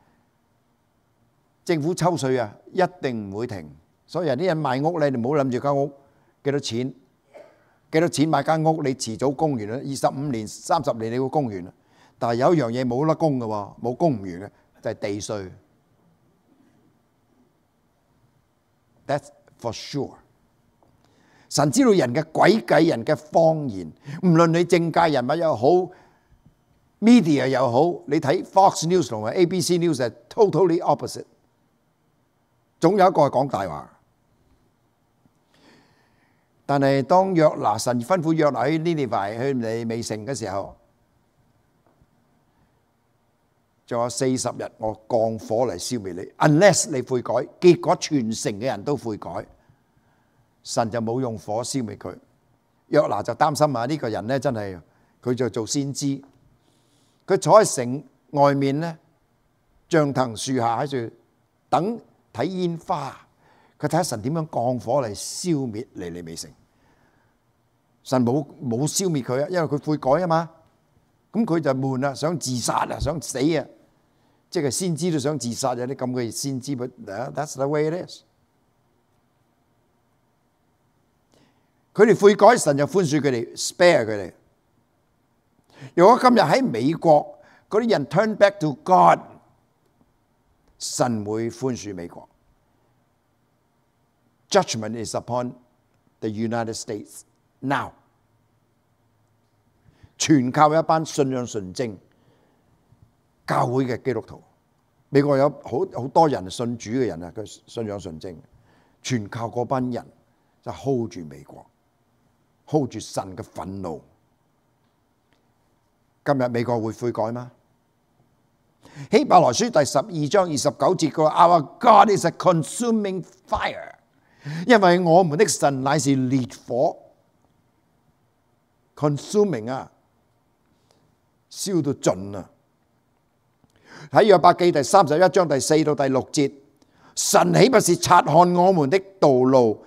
政府抽稅啊，一定唔會停。所以有啲人賣屋咧，你唔好諗住間屋幾多錢買間屋，你遲早供完啦，25年、30年你會供完啦。但係有一樣嘢冇得供嘅喎，冇供唔完嘅就係地稅。That's for sure。神知道人嘅詭計，人嘅謊言，唔論你政界人物又好 ，media 又好，你睇 Fox News 同埋 ABC News 係 totally opposite， 總有一個係講大話。但係當約拿神吩咐約拿去尼尼微去尼尼微城嘅時候，仲有40日，我降火嚟消滅你 ，unless 你悔改。結果全城嘅人都悔改。神就冇用火消滅佢，約拿就擔心呢個人咧真係佢就做先知，佢坐喺城外面咧橡藤樹下喺度等睇煙花，佢睇下神點樣降火嚟消滅尼尼微城。神冇消滅佢啊，因為佢悔改啊嘛，咁佢就悶啦，想自殺啊，想死啊，即係先知都想自殺，有啲咁嘅先知，but that's the way it is。佢哋悔改，神就寬恕佢哋 ，spare 佢哋。如果今日喺美國嗰啲人 turn back to God， 神會寬恕美國。 judgment is upon the United States now。全靠一班信仰純正教會嘅基督徒。美國有好多人信主嘅人啊，佢信仰純正，全靠嗰班人就 hold 住美國，hold 住神嘅憤怒。今日美國會悔改嗎？希伯來書第12章29節佢話 ：Our God is a consuming fire， 因為我們的神乃是烈火 ，consuming 啊，燒到盡啊！喺約伯記第31章第4到第6節，神豈不是察看我們的道路，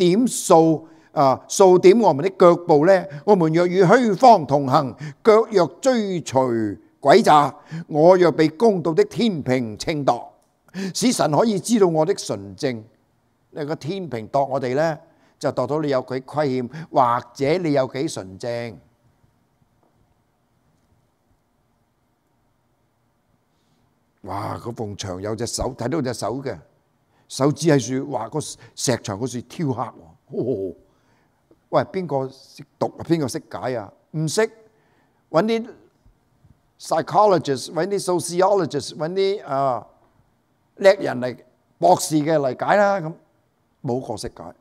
數點我們的腳步呢？我們若與虛謊同行，腳若追隨詭詐，我若被公道的天平稱度，使神可以知道我的純正。你個天平度我哋呢，就度到你有幾虧欠，或者你有幾純正。哇！嗰埲牆有隻手，睇到隻手嘅手指喺樹，哇！個石牆嗰樹挑黑喎。喂，邊個識讀啊？邊個識解啊？唔識，揾啲 psychologist， 揾啲 sociologist， 揾啲叻人嚟博士嘅嚟解啦。咁冇個識解。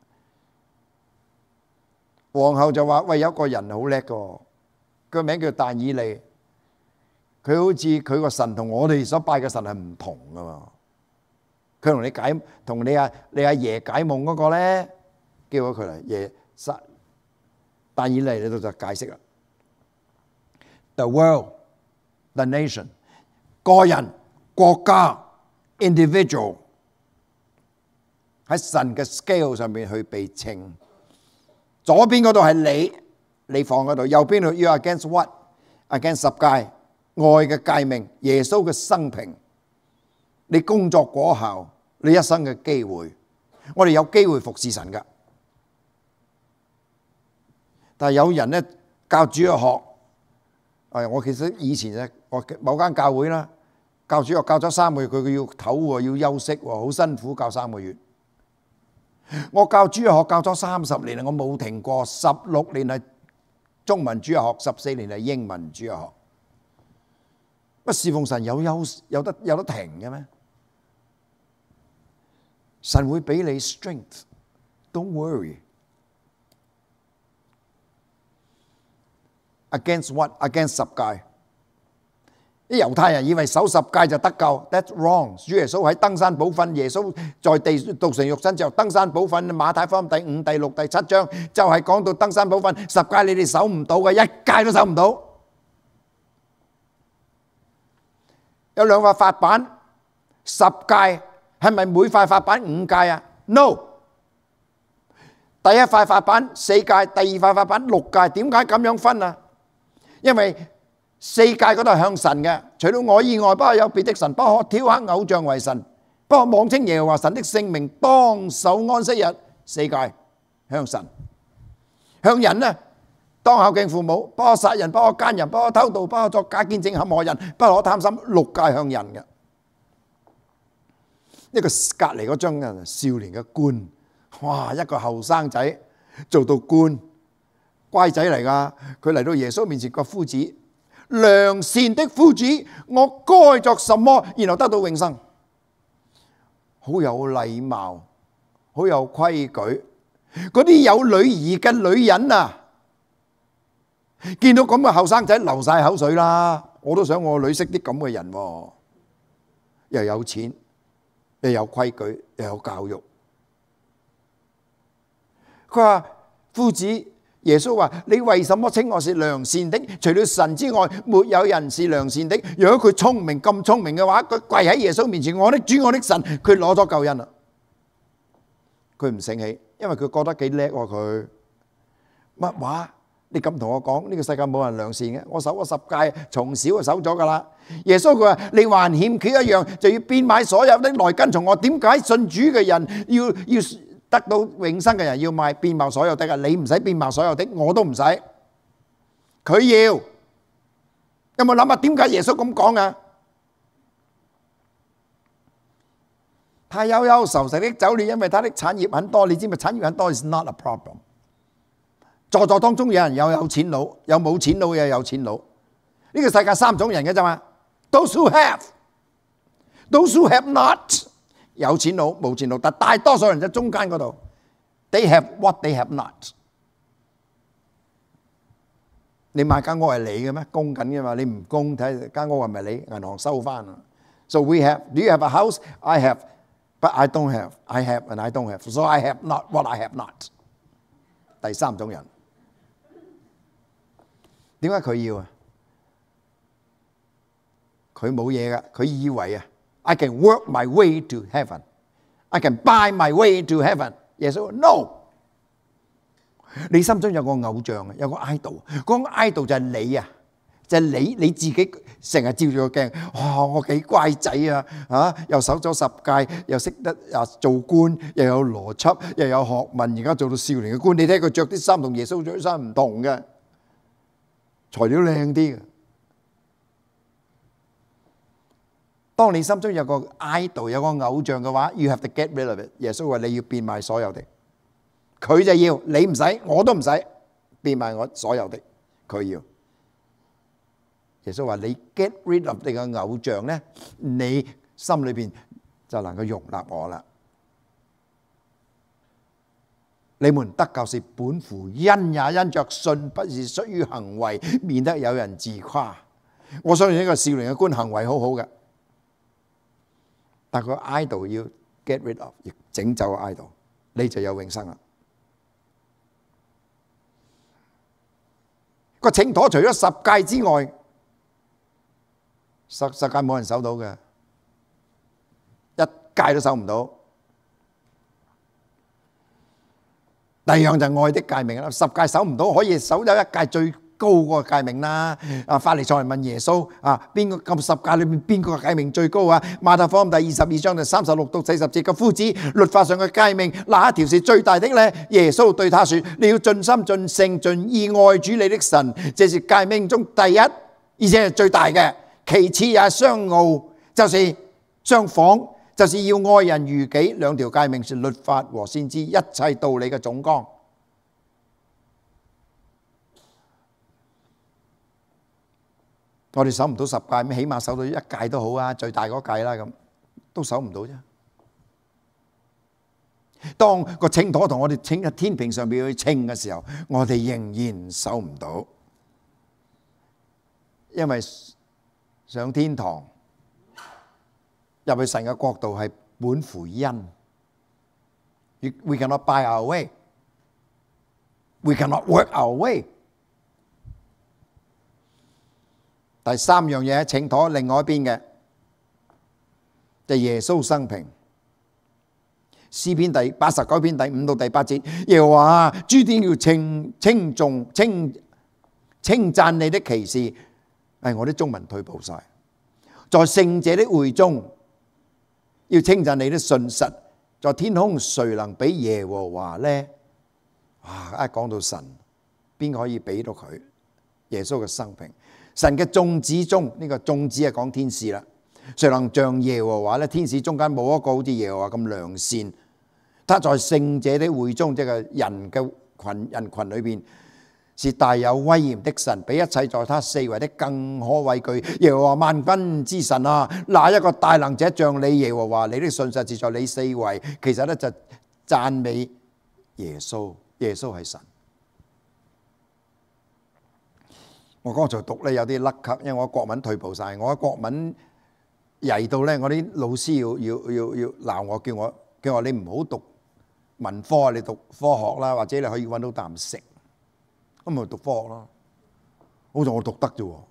皇后就話：喂，有個人好叻嘅，個名叫但以利。佢好似佢個神同我哋所拜嘅神係唔同噶嘛。佢同你解，同你阿爺解夢嗰個咧，叫咗佢嚟但以利嚟到就解釋啦。The world, the nation， 個人、國家、individual 喺神嘅 scale 上面去被稱。左邊嗰度係你放嗰度；右邊度要 against what？ against 十誡。愛嘅誡命，耶穌嘅生平，你工作果效，你一生嘅機會，我哋有機會服侍神噶。但係有人咧教主日學，我其實以前咧，我某間教會啦，教主日學教咗3個月，佢要唞喎，要休息喎，好辛苦教3個月。我教主日學教咗30年，我冇停過，16年係中文主日學，14年係英文主日學。乜侍奉神有得停嘅咩？神會俾你 strength，don't worry。Against what? Against 十誡。啲猶太人以為守十誡就得救 ，that's wrong。主耶穌喺登山寶訓，耶穌在地道成肉身之後，登山寶訓馬太福音第5、第6、第7章就係講到登山寶訓，十誡你哋守唔到嘅，一誡都守唔到。有2塊法版，十誡係咪每塊法版5誡啊 ？No。第一塊法版4誡，第二塊法版6誡。點解咁樣分啊？因為4誡嗰度係向神嘅，除咗我以外，不可有別的神，不可雕刻偶像為神，不可妄稱耶和華神的聖名，當守安息日。4誡向神，向人呢？當孝敬父母，不可殺人，不可奸人，不可偷盜，不可作假見證陷害人，不可貪心。6誡向人嘅。一個隔離嗰張少年嘅官，哇！一個後生仔做到官，乖仔嚟噶。佢嚟到耶穌面前，個夫子，良善的夫子，我該作什麼，然後得到永生？好有禮貌，好有規矩。嗰啲有女兒嘅女人啊！見到咁嘅後生仔流晒口水啦！我都想我女識啲咁嘅人喎，又有錢，又有規矩，又有教育。佢話：夫子，耶穌話：你為什麼稱我是良善的？除了神之外，沒有人是良善的。如果佢聰明咁聰明嘅話，佢跪喺耶穌面前，我的主，我的神，佢攞咗救恩啦。佢唔醒起，因為佢覺得幾叻喎佢。乜話？你咁同我講，呢個世界冇人良善嘅，我守咗10誡，從小就守咗噶啦。耶穌佢話：你還欠缺一樣，就要變賣所有的來跟從我。點解信主嘅人要得到永生嘅人要變賣所有的啊？你唔使變賣所有的，我都唔使。佢要，有冇諗下點解耶穌咁講啊？ 他憂憂愁愁的走了，因為他的產業很多。你知唔知產業很多 is not a problem。在座當中有人有錢佬，有冇錢佬又有錢佬。呢個世界三種人嘅啫嘛。Those who have, those who have not。有錢佬冇錢佬，但大多數人喺中間嗰度。They have what they have not。你買間屋係你嘅咩？供緊嘅嘛，你唔供睇間屋係咪你？銀行收翻啊。So we have. Do you have a house? I have, but I don't have. I have and I don't have. So I have not what I have not。第三種人，點解佢要啊？佢冇嘢噶，佢以為啊 ，I can work my way to heaven. I can buy my way to heaven。耶穌話 no。你心中有個偶像啊，有個 idol， 嗰個 idol 就係你啊，就係你自己成日照住個鏡，哇！我幾乖仔啊，又守咗10誡，又識得做官，又有邏輯，又有學問，而家做到少年嘅官。你睇佢着啲衫同耶穌着啲衫唔同嘅，材料靚啲嘅。當你心中有個 idol， 有個偶像嘅話 ，you have to get rid of it。耶穌話你要變賣所有的。佢就要，你唔使，我都唔使，變賣我所有的，佢要。耶穌話你 get rid of 你嘅偶像咧，你心裏邊就能夠容納我啦。你們得救是本乎恩，也因着信，不是出於行為，免得有人自誇。我相信呢個少年嘅官行為好好嘅，但個 idol 要 get rid of， 要整走個 idol， 你就有永生啦。個秤砣除咗10誡之外，10誡冇人守到嘅，一誡都守唔到。第二樣就係愛的誡命啦，10誡守唔到，可以守有一誡最高嗰個誡命啦。法利賽人問耶穌邊個咁10誡裏面邊個誡命最高啊？馬太福音第22章就36到40節嘅夫子，律法上嘅誡命哪一條是最大的呢？耶穌對他說：你要盡心盡性盡意愛主你的神，這是誡命中第一，而且係最大嘅。其次也相傲，就是相仿，就是要愛人如己。兩條誡命是律法和先知一切道理嘅總綱。我哋守唔到10誡，起碼守到一誡都好啊，最大嗰誡啦，咁都守唔到啫。當個秤砣同我哋稱喺天平上邊去稱嘅時候，我哋仍然守唔到，因為上天堂入去神嘅國度係本乎恩。We cannot buy our way. We cannot work our way。第三樣嘢喺秤砣另外一邊嘅，就耶穌生平。詩篇第89篇第5到第8節，耶和華諸天要稱讚你的奇事。我啲中文退步晒。在聖者的會中要稱讚你的信實，在天空誰能比耶和華呢？一講到神，邊個可以比到佢？耶穌嘅生平。神嘅眾子中，呢個眾子係講天使啦。誰能像耶和華呢？天使中間冇一個好似耶和華咁良善。他在聖者的會中，即係人嘅人群裏邊，是大有威嚴的神，比一切在他四圍的更可畏懼。耶和華萬軍之神啊，哪一個大能者像你？耶和華你的信實是在你四圍。其實咧就讚美耶穌，耶穌係神。我剛才讀咧有啲甩咳，因為我國文退步晒。我國文曳到咧，我啲老師要鬧我，叫我你唔好讀文科，你讀科學啦，或者你可以揾到啖食。咁咪讀科學咯。好似我讀得啫喎。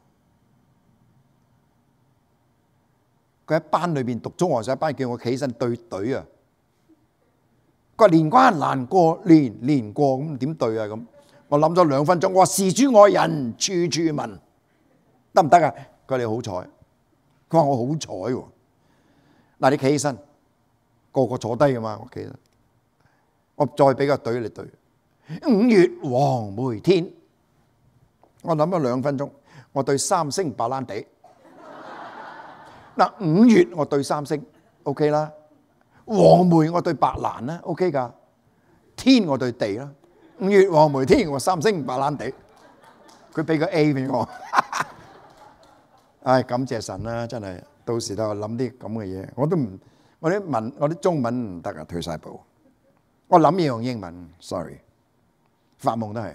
佢喺班裏邊讀中學生班，叫我企起身對隊啊。佢話年關難過年過，咁點對啊咁？我諗咗2分鐘，我話事主愛人，處處聞，得唔得啊？佢話你好彩，佢話我好彩喎。嗱，你企起身，個個坐低噶嘛，我企起身，我再俾個隊你對。5月黃梅天，我諗咗2分鐘，我對3星白蘭地。嗱，5月我對3星 ，OK 啦。 黃梅我對白蘭啦，OK 㗎。天我對地啦，五月黃梅天我三星白蘭地。佢俾個 A 俾我。唉，感謝神啦，真係到時都諗啲咁嘅嘢，我啲中文唔得啊，退晒步。我諗要用英文 ，sorry， 發夢都係。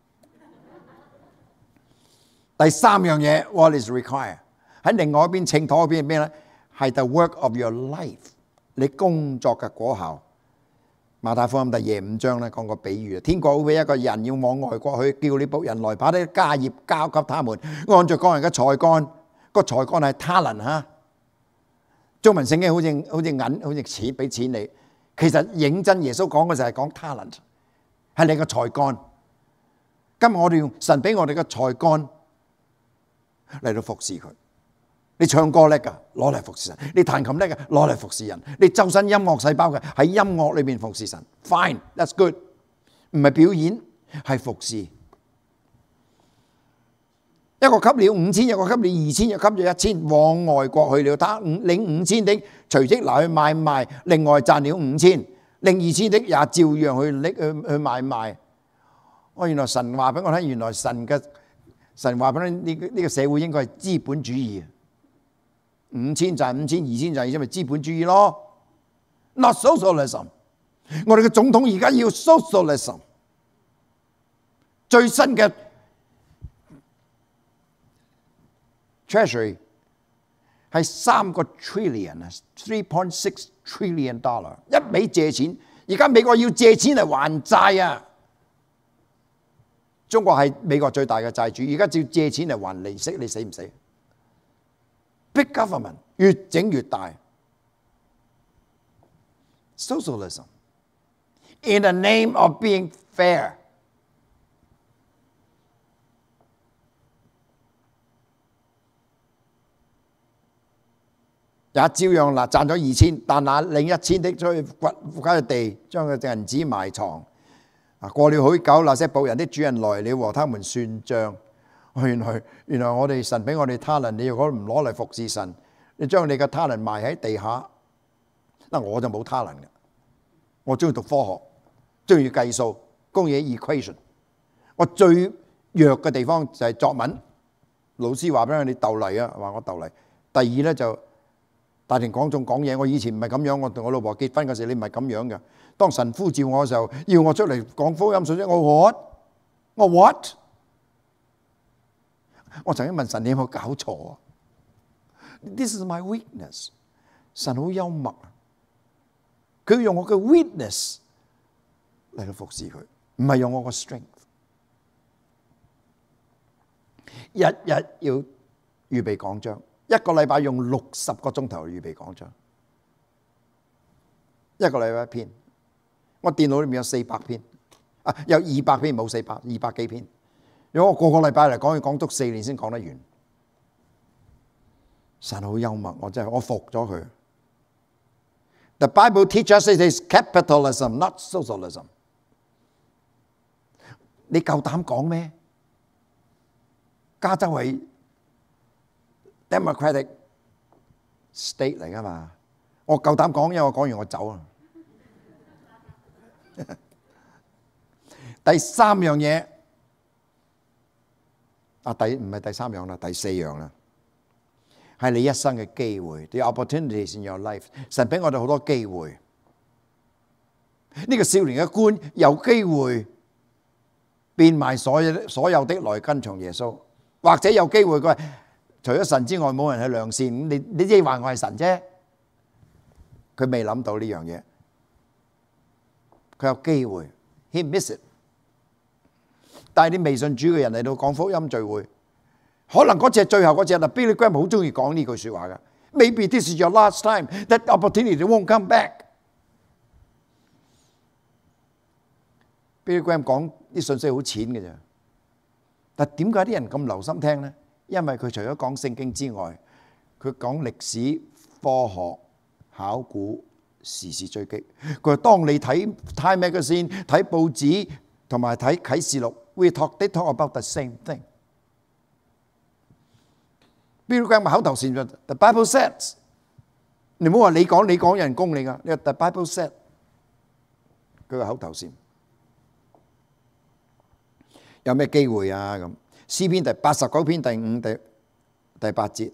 第三樣嘢 ，what is required？ 喺另外一邊秤砣嗰邊係咩咧？係 the work of your life， 你工作嘅果效。馬太福音第25章咧講個比喻啊，天國會俾一個人要往外國去，叫你僕人來把啲家業交給他們，按照個人嘅才幹，個才幹係 talent 嚇。中文聖經好似銀，好似錢俾錢你，其實認真耶穌講嘅就係講 talent， 係你嘅才幹。今日我哋用神俾我哋嘅才幹嚟到服侍佢。你唱歌叻㗎，攞嚟服侍神；你彈琴叻㗎，攞嚟服侍人；你周身音樂細胞嘅，喺音樂裏邊服侍神。Fine， that's good， 唔係表演，係服侍。一個給了5000，一個給了2000，一個給了1000，往外國去了。他領5000的，隨即拿去買賣，另外賺了5000，領2000的也照樣去拎去買賣。原來神話俾我聽，原來神話俾你呢個社會應該係資本主義。5000賺5000，2000賺2000，咪資本主義咯。Not socialism。我哋嘅總統而家要 socialism。最新嘅 Treasury 係3個 trillion 啊，3.6 trillion dollar， 一味借錢。而家美國要借錢嚟還債啊！中國係美國最大嘅債主，而家要借錢嚟還利息，你死唔死？ Big government 越整越大 ，socialism in the name of being fair。也照樣嗱，賺咗2000，但那領1000的出去掘附家嘅地，將佢銀子埋藏。過了許久，那些僕人的主人來了，和他們算賬。原來我哋神俾我哋 talent， 你如果唔攞嚟服侍神，你將你嘅 talent 埋喺地下。嗱，我就冇 talent 嘅，我中意讀科學，中意計數，公嘢 equation。我最弱嘅地方就係作文，老師話俾我你鬥嚟啊，話我鬥嚟。第二咧就大庭廣眾講嘢，我以前唔係咁樣，我同我老婆結婚嗰時，你唔係咁樣嘅。當神呼召我嘅時候，要我出嚟講福音信息，我 what？ 我曾經問神：你有冇搞錯啊 ？This is my weakness。神好幽默啊！佢用我嘅 weakness 嚟到服侍佢，唔係用我個 strength。日日要預備講章，一個禮拜用60個鐘頭預備講章，一個禮拜一篇。我電腦裏面有400篇，有200篇冇400，200幾篇。如果我個個禮拜嚟講，要講足4年先講得完。神好幽默，我真係我服咗佢。The Bible teaches us it is capitalism, not socialism。你夠膽講咩？加州係 Democratic state 嚟㗎嘛？我夠膽講，因為我講完我走啊。第三樣嘢。唔係第三樣啦，第4樣啦，係你一生嘅機會 ，the opportunities in your life。神俾我哋好多機會。呢個少年嘅官有機會變賣所有的來跟從耶穌，或者有機會佢除咗神之外冇人去良善，你即係話我係神啫。佢未諗到呢樣嘢，佢有機會 ，he miss it。帶啲未信主嘅人嚟到講福音聚會，可能嗰次係最後嗰次啦。Billy Graham 好中意講呢句説話嘅。Maybe this is your last time. That opportunity won't come back. Billy Graham 講啲信息好淺嘅啫，但點解啲人咁留心聽呢？因為佢除咗講聖經之外，佢講歷史、科學、考古、時事追擊。佢話當你睇 Time Magazine、睇報紙同埋睇啟示錄。They talk about the same thing。Billy Graham 口頭禪就 The Bible says， 你唔好話你講人工你㗎，你話 The Bible said 佢個口頭禪。有咩機會啊？咁詩篇第89篇第5第8節，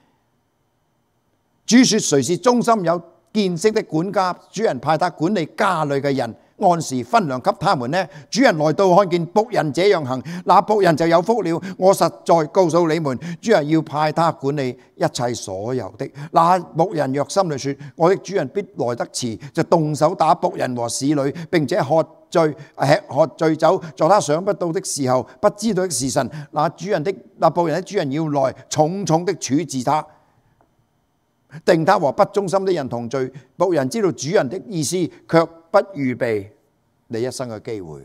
主說：誰是忠心有見識的管家？主人派他管理家裏嘅人，按時分糧給他們呢？主人來到看見僕人這樣行，那僕人就有福了。我實在告訴你們，主人要派他管理一切所有的。那僕人若心裏說：我的主人必來得遲，就動手打僕人和使女，並且吃喝醉酒，在他想不到的時候，不知道的時辰，那僕人的主人要來重重的處置他，定他和不忠心的人同罪。僕人知道主人的意思，卻不預備你一生嘅機會。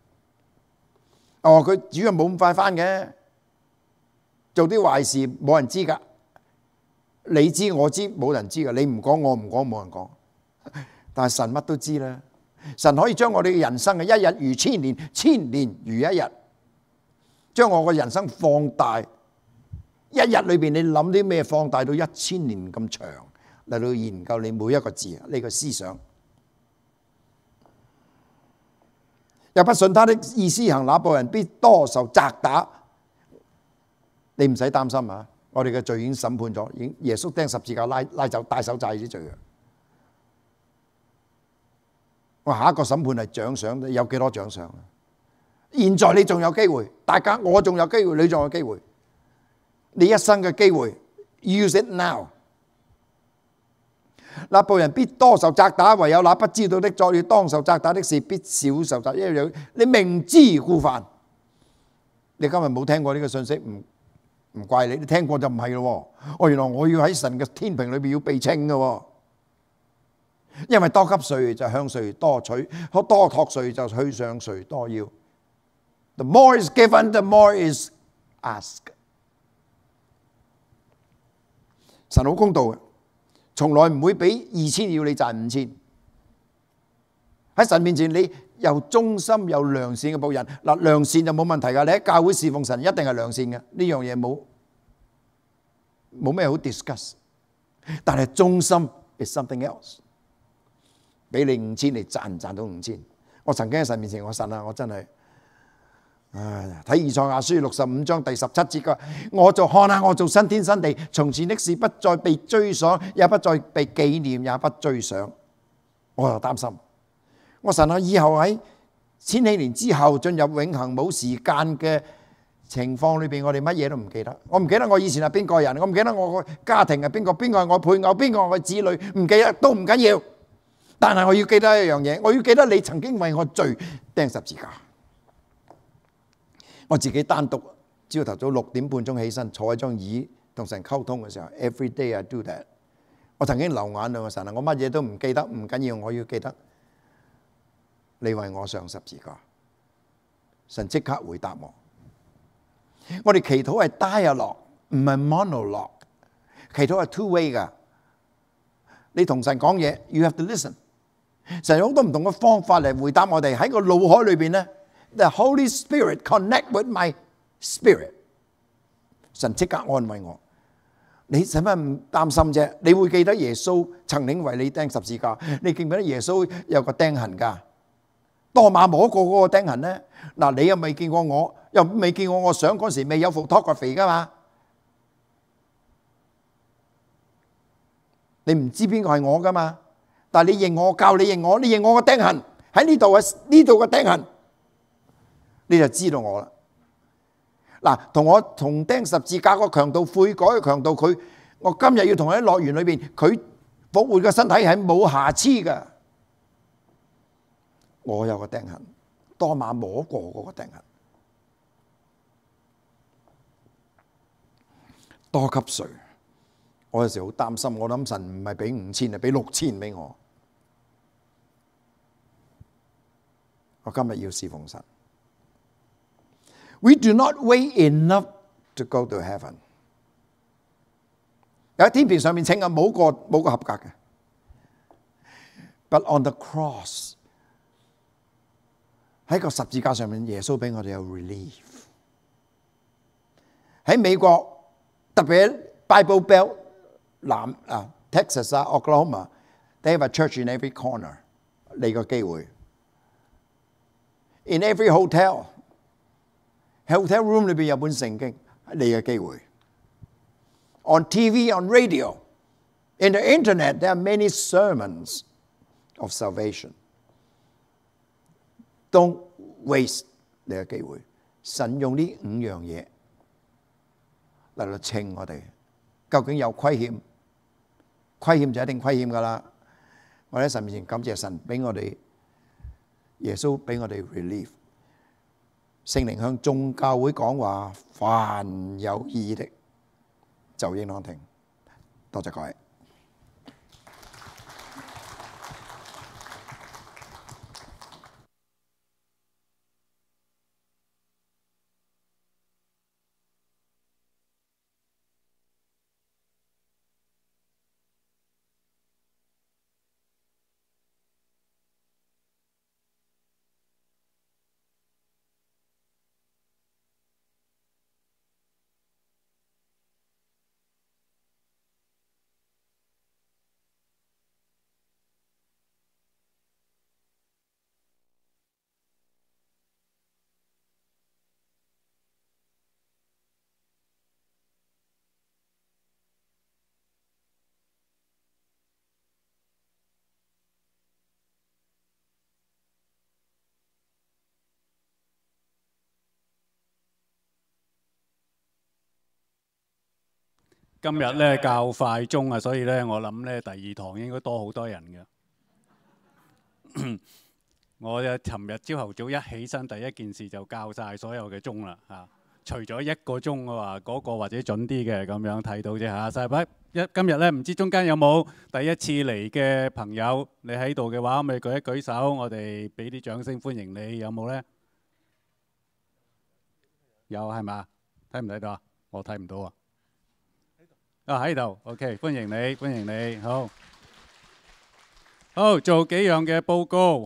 佢主人冇咁快翻嘅，做啲壞事冇人知㗎，你知我知冇人知㗎，你唔講我唔講冇人講。但係神乜都知啦，神可以將我哋嘅人生嘅一日如千年，千年如一日，將我嘅人生放大。一日裏邊你諗啲咩放大到1000年咁長，嚟到研究你每一個字，你個思想。又不順他的意思行，那僕人必多受責打。你唔使擔心啊！我哋嘅罪已經審判咗，已經耶穌釘十字架拉走大手債啲罪嘅。我下一個審判係獎賞，有幾多獎賞啊？現在你仲有機會，大家我仲有機會，你仲有機會，你一生嘅機會 ，use it now。那僕人必多受責打，唯有那不知道的作了當受責打的事，必少受責。因為你明知故犯，你今日冇聽過呢個信息，唔怪你，你聽過就唔係咯。原來我要喺神嘅天平裏邊要被稱嘅，因為多給誰就向誰多取，多託誰就去向誰多要。The more is given, the more is asked。神好公道嘅。從來唔會俾2000要你賺5000。喺神面前，你又忠心又良善嘅僕人，嗱，良善就冇問題㗎。你喺教會侍奉神一定係良善嘅，呢樣嘢冇咩好 discuss。但係忠心 is something else。俾你5000，你賺唔賺到5000？我曾經喺神面前，我神啊，我真係。睇以賽亞書65章第17節嘅，我就看下，我做新天新地，從前的事不再被追想，也不再被紀念，也不追想。我又擔心，我神啊，以後喺千禧年之後進入永恆冇時間嘅情況裏邊，我哋乜嘢都唔記得。我唔記得我以前係邊個人，我唔記得我個家庭係邊個，邊個係我配偶，邊個係我子女，唔記得都唔緊要。但係我要記得一樣嘢，我要記得你曾經為我罪釘十字架。我自己單獨朝頭早6點半鐘起身，坐喺張椅同神溝通嘅時候 ，every day I do that。我曾經流眼淚，神啊，我乜嘢都唔記得，唔緊要，我要記得你為我上十字架。神即刻回答我。我哋祈禱係 dialogue， 唔係 monologue。祈禱係 two way 㗎。你同神講嘢 ，you have to listen。神有好多唔同嘅方法嚟回答我哋。喺個腦海裏邊咧。The Holy Spirit connect with my spirit。神即刻安慰我，你使乜唔擔心啫？你會記得耶穌曾經為你釘十字架，你記唔記得耶穌有個釘痕㗎？多馬摸過嗰個釘痕咧，嗱，你又未見過我，又未見過我相嗰時未有 photography 㗎嘛？你唔知邊個係我㗎嘛？但係你認我，教你認我，你認我個釘痕喺呢度啊，呢度個釘痕。你就知道我啦。嗱，同釘十字架個強盜悔改嘅強盜，我今日要同佢喺樂園裏邊，佢復活嘅身體係冇瑕疵嘅。我有個釘痕，多馬摸過嗰個釘痕。多給誰？我有時好擔心，我諗神唔係俾5000，係俾6000俾我。我今日要侍奉神。We do not weigh enough to go to heaven。喺天平上面稱啊，冇個合格嘅。But on the cross， 喺個十字架上面，耶穌俾我哋有 relief。喺美國特別喺 Bible Belt Texas 啊、Oklahoma，they have a church in every corner。你個機會 ，in every hotel room 裏邊有本聖經，你嘅機會。On TV, on radio, in the internet, there are many sermons of salvation. Don't waste 你嘅機會。神用呢5樣嘢嚟到稱我哋，究竟有虧欠？虧欠就一定虧欠㗎啦。我喺神面前感謝神，俾我哋耶穌俾我哋 relief。聖靈向眾教會講話，凡有意義的就應當聽。多謝各位。 今日咧教快鐘啊，所以咧我諗咧第2堂應該多好多人嘅。我尋日朝頭早一起身，第一件事就校晒所有嘅鐘啦嚇，除咗1個鐘嘅話，嗰個或者準啲嘅咁樣睇到啫嚇。今日咧唔知中間有冇第一次嚟嘅朋友，你喺度嘅話，咪舉一舉手，我哋俾啲掌聲歡迎你。有冇咧？有係嘛？睇唔睇到啊？我睇唔到啊。喺度 ，OK， 歡迎你，歡迎你，好，做幾樣嘅報告。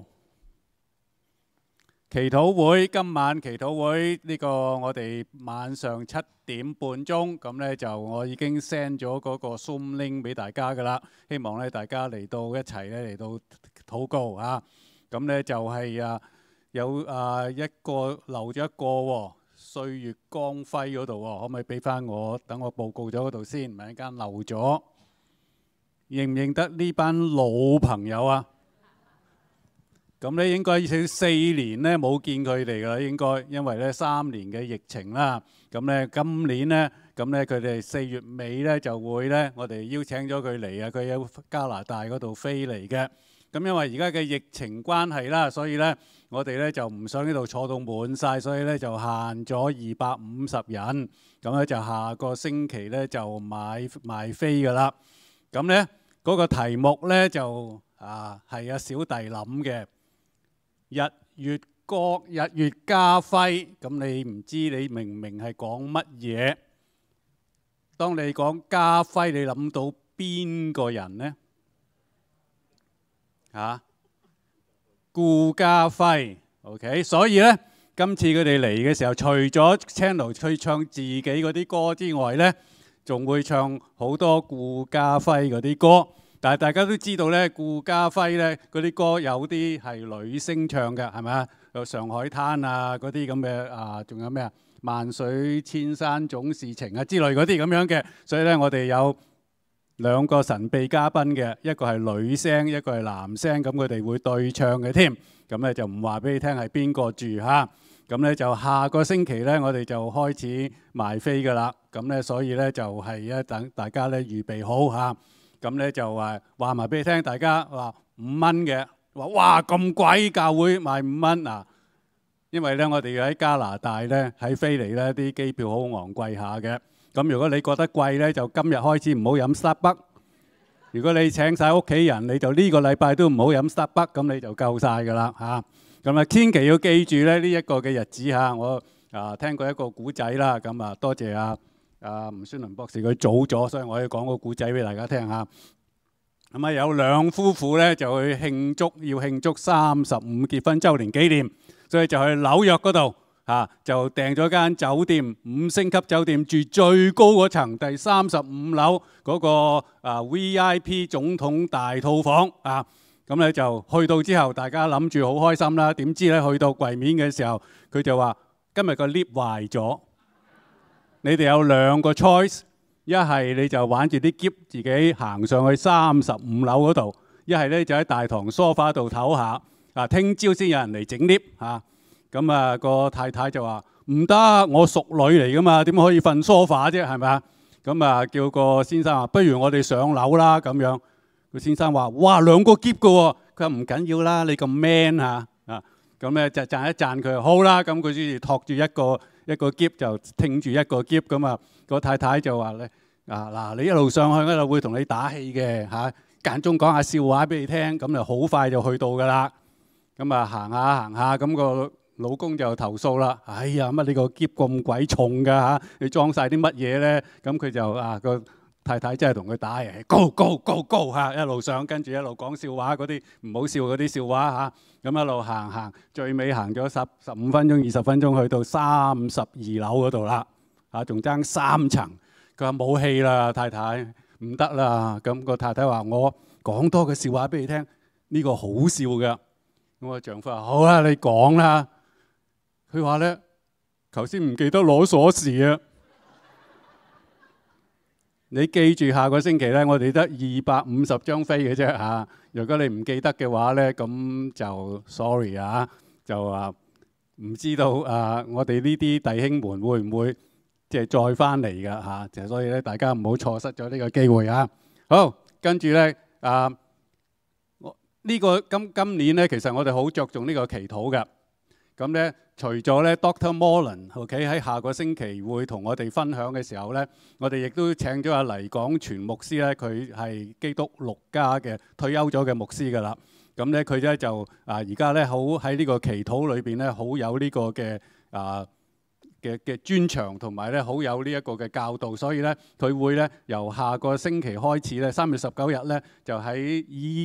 祈禱會今晚祈禱會呢個我哋晚上7點半鐘，咁呢就我已經 send 咗嗰個 Zoom link 俾大家噶啦，希望呢大家嚟到一齊呢嚟到禱告啊。咁呢就係有一個漏咗一個喎。歲月光輝嗰度喎，可唔可以俾翻我？等我報告咗嗰度先，咪一間漏咗。認唔認得呢班老朋友啊？咁咧應該4年咧冇見佢哋㗎啦，應該因為咧3年嘅疫情啦。咁咧今年咧，咁咧佢哋4月尾咧就會咧，我哋邀請咗佢嚟啊，佢喺加拿大嗰度飛嚟嘅。咁因為而家嘅疫情關係啦，所以咧我哋咧就唔想呢度坐到滿晒，所以咧就限咗250人。咁咧就下個星期咧就賣飛㗎啦。咁咧嗰個題目咧就係阿小弟諗嘅，日月家輝。咁你唔知你明唔明係講乜嘢？當你講家輝，你諗到邊個人呢？顧嘉輝 ，OK， 所以呢，今次佢哋嚟嘅時候，除咗 channel 去唱自己嗰啲歌之外呢，仲會唱好多顧嘉輝嗰啲歌。但係大家都知道呢，顧嘉輝呢嗰啲歌有啲係女聲唱嘅，係咪啊？有上海灘啊嗰啲咁嘅仲有咩啊？萬水千山總是情啊之類嗰啲咁樣嘅。所以呢，我哋有2個神秘嘉賓嘅，一個係女聲，一個係男聲，咁佢哋會對唱嘅添。咁咧就唔話俾你聽係邊個住嚇。咁咧就下個星期咧，我哋就開始賣飛㗎啦。咁咧所以咧就係等大家咧預備好嚇。咁咧就話埋俾你聽，大家話5蚊嘅，話哇咁貴，教會賣5蚊啊！因為咧我哋喺加拿大咧喺飛嚟咧啲機票好昂貴下嘅。咁如果你覺得貴呢，就今日開始唔好飲 Starbucks。如果你請晒屋企人，你就呢個禮拜都唔好飲 Starbucks，咁你就夠晒㗎啦嚇。咁千祈要記住咧呢一個嘅日子嚇。我聽過一個古仔啦，咁多謝吳宣倫博士佢早咗，所以我可以講個古仔俾大家聽嚇。咁有2夫婦呢，就去要慶祝35結婚週年紀念，所以就去紐約嗰度就訂咗間酒店，5星級酒店，住最高嗰層第35樓嗰個VIP 總統大套房啊。咁咧就去到之後，大家諗住好開心啦。點知咧去到櫃面嘅時候，佢就話：今日個 lift 壞咗，你哋有2個 choice， 一係你就玩住啲篋自己行上去35樓嗰度，一係咧就喺大堂梳化度唞下。聽朝先有人嚟整 lift 嚇。咁個太太就話：唔得，我淑女嚟噶嘛，點可以瞓梳化啫？係咪啊？咁叫個先生話：不如我哋上樓啦咁樣。個先生話：哇，2個篋噶喎！佢話唔緊要啦，你咁 man 嚇咁咧就讚一讚佢。好啦，咁佢先至托住一個篋就挺住一個篋咁個太太就話咧：嗱，你一路上去咧，會同你打氣嘅嚇，間中講下笑話俾你聽，咁就好快就去到噶啦。咁行下，咁個老公就投訴啦。哎呀，乜你個篋咁鬼重㗎嚇？你裝晒啲乜嘢咧？咁佢就個太太真係同佢打嘅，go 嚇，一路上跟住一路講笑話，嗰啲唔好笑嗰啲笑話嚇。咁一路行，最尾行咗15分鐘、20分鐘，去到32樓嗰度啦。仲爭3層。佢話冇氣啦，太太唔得啦。咁個太太話：我講多個笑話俾你聽，呢個好笑㗎。咁個丈夫話：好啦，你講啦。佢話咧，頭先唔記得攞鎖匙啊！你記住下個星期咧，我哋得250張飛嘅啫嚇。如果你唔記得嘅話咧，咁就 sorry 啊，就話唔知道我哋呢啲弟兄們會唔會即係再翻嚟㗎嚇？就所以咧，大家唔好錯失咗呢個機會啊！好，跟住咧呢個今年咧，其實我哋好着重呢個祈禱嘅。咁咧，除咗咧 Dr. Molan，OK 喺下個星期會同我哋分享嘅時候咧，我哋亦都請咗阿黎廣全牧師咧，佢係基督6家嘅退休咗嘅牧師㗎啦。咁咧佢咧就而家咧好喺呢個祈禱裏邊咧，好有呢個嘅嘅專長同埋咧好有呢一個嘅教導，所以咧佢會咧由下個星期開始咧3月19日咧就喺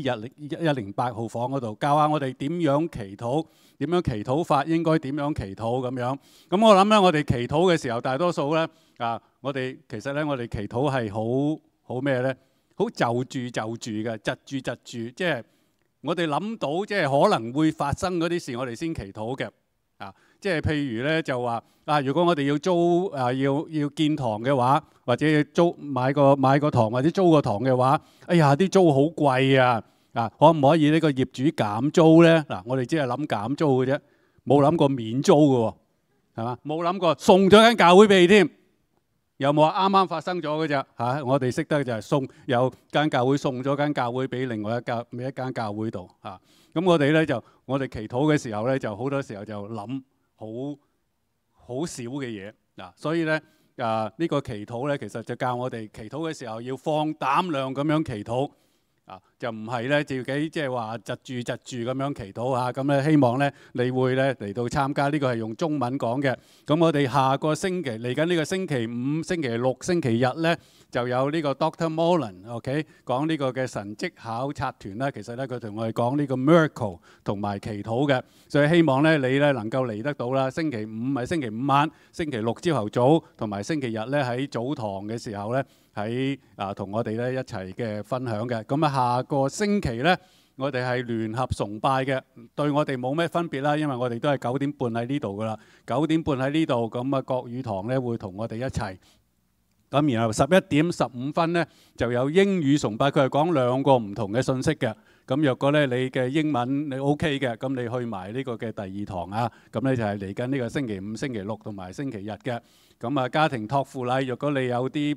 108號房嗰度教下我哋點樣祈禱，點樣祈禱法應該點樣祈禱咁樣。咁我諗咧，我哋祈禱嘅時候，大多數咧我哋其實咧我哋祈禱係好咩咧？好就住嘅，窒住，即係我哋諗到即係可能會發生嗰啲事，我哋先祈禱嘅。即係譬如咧就話如果我哋要租要建堂嘅話，或者要買個堂或者租個堂嘅話，哎呀啲租好貴啊！可唔可以呢個業主減租咧？我哋只係諗減租嘅啫，冇諗過免租嘅喎，係嘛？冇諗過送咗間教會俾你添，有冇啱啱發生咗嘅啫？我哋識得就係有間教會送咗間教會俾另外一間教會度嚇。咁我哋咧我哋祈禱嘅時候咧，就好多時候就諗好少嘅嘢所以咧呢個祈禱咧，其實就教我哋祈禱嘅時候要放膽量咁樣祈禱就唔係咧自己即係話窒住咁樣祈禱咁咧希望咧你會咧嚟到參加，呢個係用中文講嘅。咁我哋下個星期嚟緊呢個星期5、星期6、星期日咧就有呢個 Dr. Molan，OK 講呢個嘅神蹟考察團啦。其實咧佢同我哋講呢個 miracle 同埋祈禱嘅，所以希望咧你咧能夠嚟得到啦。星期5係星期5晚，星期6朝頭早，同埋星期日咧喺早堂嘅時候咧喺同我哋咧一齊嘅分享嘅。咁下個星期咧我哋係聯合崇拜嘅，對我哋冇咩分別啦，因為我哋都係9點半喺呢度噶啦，9點半喺呢度。咁國語堂咧會同我哋一齊。咁然後11點15分咧就有英語崇拜，佢係講2個唔同嘅信息嘅。咁若果咧你嘅英文你 OK 嘅，咁你去埋呢個嘅第2堂咁咧就係嚟緊呢個星期5、星期6同埋星期日嘅。咁家庭託付禮，若果你有啲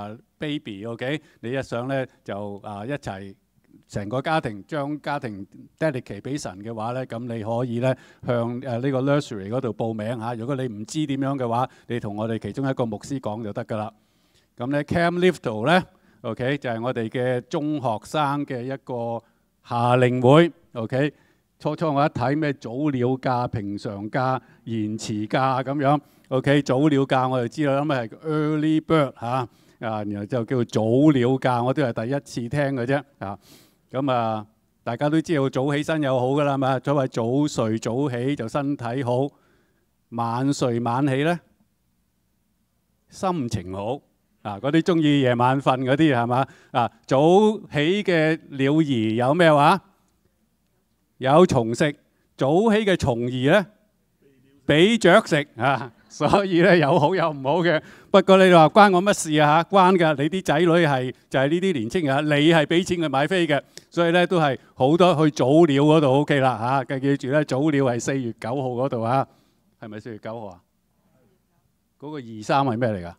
baby，OK，你一上咧就一齊成個家庭將家庭 dedicate 俾神嘅話咧，咁你可以咧向呢個 nursery 嗰度報名嚇。如果你唔知點樣嘅話，你同我哋其中一個牧師講就得㗎啦。咁咧 Camp Lifto 咧 ，OK 就係我哋嘅中學生嘅一個夏令會 ，OK。初我一睇咩早鳥價、平常價、延遲價咁樣 ，OK 早鳥價我就知道，咁係 early bird 然後就叫做早鳥價，我都係第一次聽嘅啫咁大家都知道早起身又好㗎啦嘛，所謂早睡早起就身體好， 晚睡晚起呢，心情好啊！嗰啲中意夜晚瞓嗰啲係嘛啊？早起嘅鳥兒有咩話？有蟲食。早起嘅蟲兒呢，俾雀食啊！所以咧有好有唔好嘅。不過你話關我乜事啊？嚇，關㗎！你啲仔女就係呢啲年青人，你係俾錢佢買飛嘅，所以咧都係好多去早鳥嗰度 OK 啦嚇。記住咧，早鳥係4月9號嗰度啊，係咪4月9號啊？嗰個23係咩嚟㗎？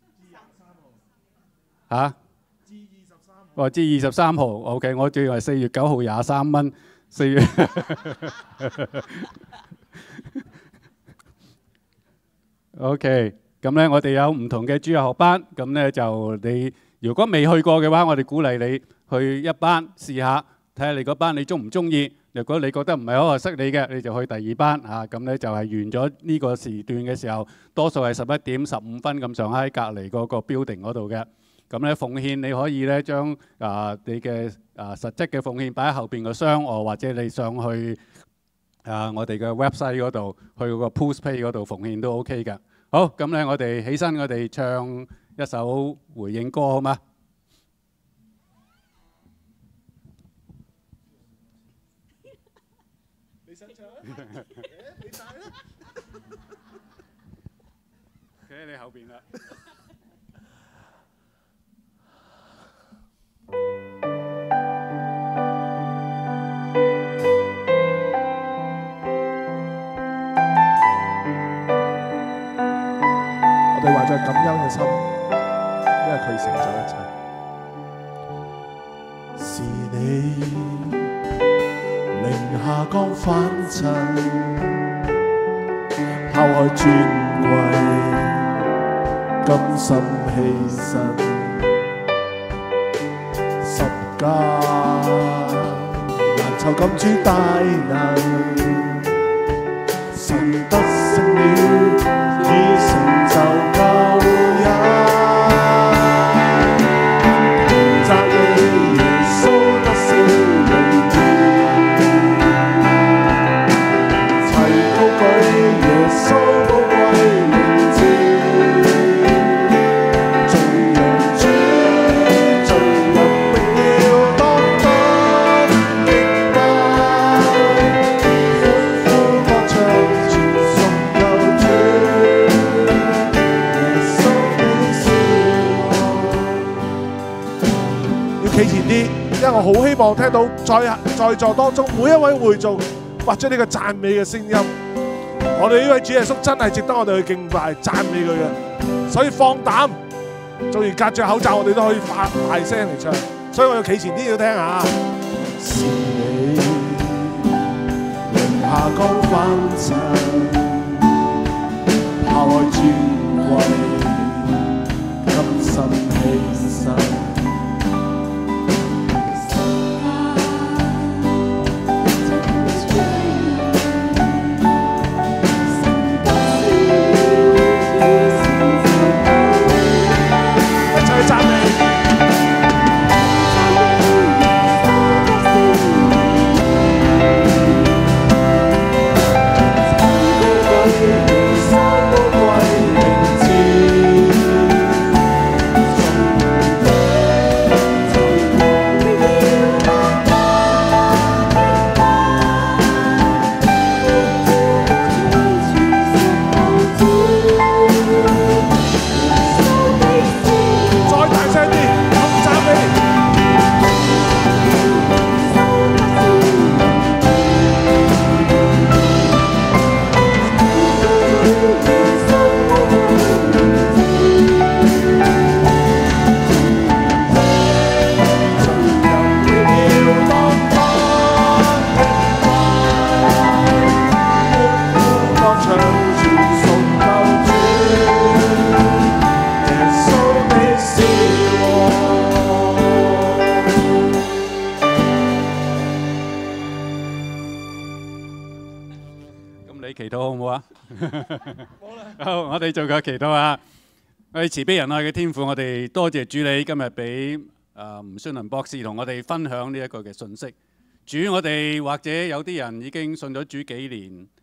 嚇？G23。G23號 OK， 我仲以為4月9號23蚊，4月。OK， 咁咧我哋有唔同嘅主日學班，咁咧就你如果未去過嘅話，我哋鼓勵你去一班試下，睇下你嗰班你中唔中意。如果你覺得唔係好合適你嘅，你就去第二班嚇。咁咧就係完咗呢個時段嘅時候，多數係11點15分咁上下喺隔離嗰個 building 嗰度嘅。咁咧奉獻你可以咧將你嘅實質嘅奉獻擺喺後邊個箱，或者你上去我哋嘅 website 嗰度，去嗰個 Postpay 嗰度奉獻都 OK 嘅。好，咁咧我哋起身，我哋唱一首回應歌好嗎？ 你想唱？你帶啦。 喺你後邊啦。 我哋懷着感恩嘅心，因為佢成咗一切。是你零下降凡塵，拋開尊貴，甘心犧牲，十架難酬感主大能，神得勝了，已成就救恩。讚美耶穌得勝榮耀，齊高舉耶穌寶貴名字，頌揚主進入榮耀當中敬拜，歡呼歌唱傳頌救主，耶穌你是我。要企前啲，因為我好希望聽到在座當中每一位會眾發出呢個讚美嘅聲音。我哋呢位主耶穌真係值得我哋去敬拜讚美佢嘅，所以放膽，縱然隔着口罩，我哋都可以發大聲嚟唱。所以我要企前啲要聽下。是你零下降凡塵，拋開尊貴，甘心犧牲。 好，我哋做個祈禱啊！我哋慈悲仁愛嘅天父，我哋多謝主你今日俾吳宣倫博士同我哋分享呢一個嘅信息。主，我哋或者有啲人已經信咗主幾年，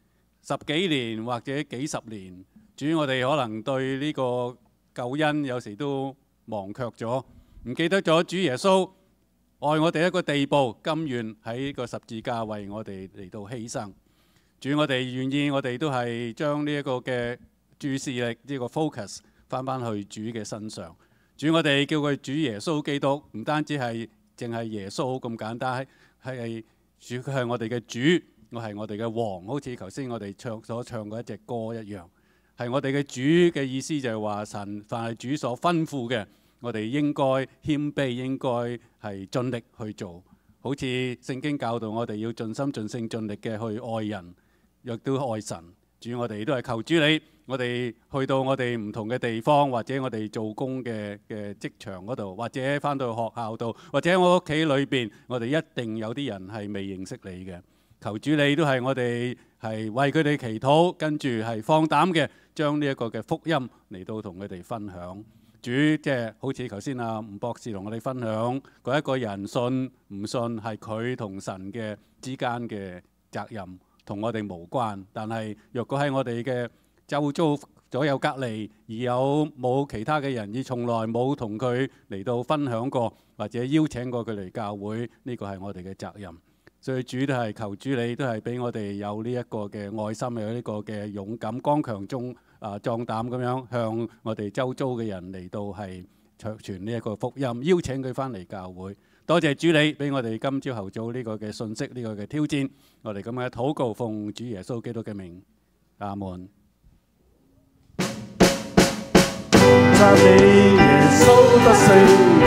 十幾年或者幾十年，主我哋可能對呢個救恩有時都忘卻咗，唔記得咗主耶穌愛我哋一個地步，甘願喺個十字架為我哋嚟到犧牲。主我哋願意，我哋都係將呢一個嘅注視力，呢個 focus 翻去主嘅身上。主我哋叫佢主耶穌基督，唔單止係淨係耶穌咁簡單，係主佢係我哋嘅主，我係我哋嘅王，好似頭先我哋所唱過一隻歌一樣。係我哋嘅主嘅意思就係話神凡係主所吩咐嘅，我哋應該謙卑，應該係盡力去做。好似聖經教導我哋要盡心盡性盡力嘅去愛人，亦都愛神。主我哋都係求主你，我哋去到我哋唔同嘅地方，或者我哋做工嘅職場嗰度，或者翻到學校度，或者我屋企裏邊，我哋一定有啲人係未認識你嘅。求主你都係我哋係為佢哋祈禱，跟住係放膽嘅將呢一個嘅福音嚟到同佢哋分享。主即係好似頭先阿吳博士同我哋分享，嗰一個人信唔信係佢同神嘅之間嘅責任，同我哋無關。但係若果喺我哋嘅周遭左右隔離，而有冇其他嘅人，而從來冇同佢嚟到分享過，或者邀請過佢嚟教會，呢個係我哋嘅責任。所以主都係求主你都係俾我哋有呢一個嘅愛心，有呢個嘅勇敢、剛強中壯膽咁樣向我哋周遭嘅人嚟到係傳呢一個福音，邀請佢翻嚟教會。多謝主你俾我哋今朝後早呢個嘅信息，呢個嘅挑戰，我哋咁嘅禱告奉主耶穌基督嘅名，阿門。 讚美耶穌得勝。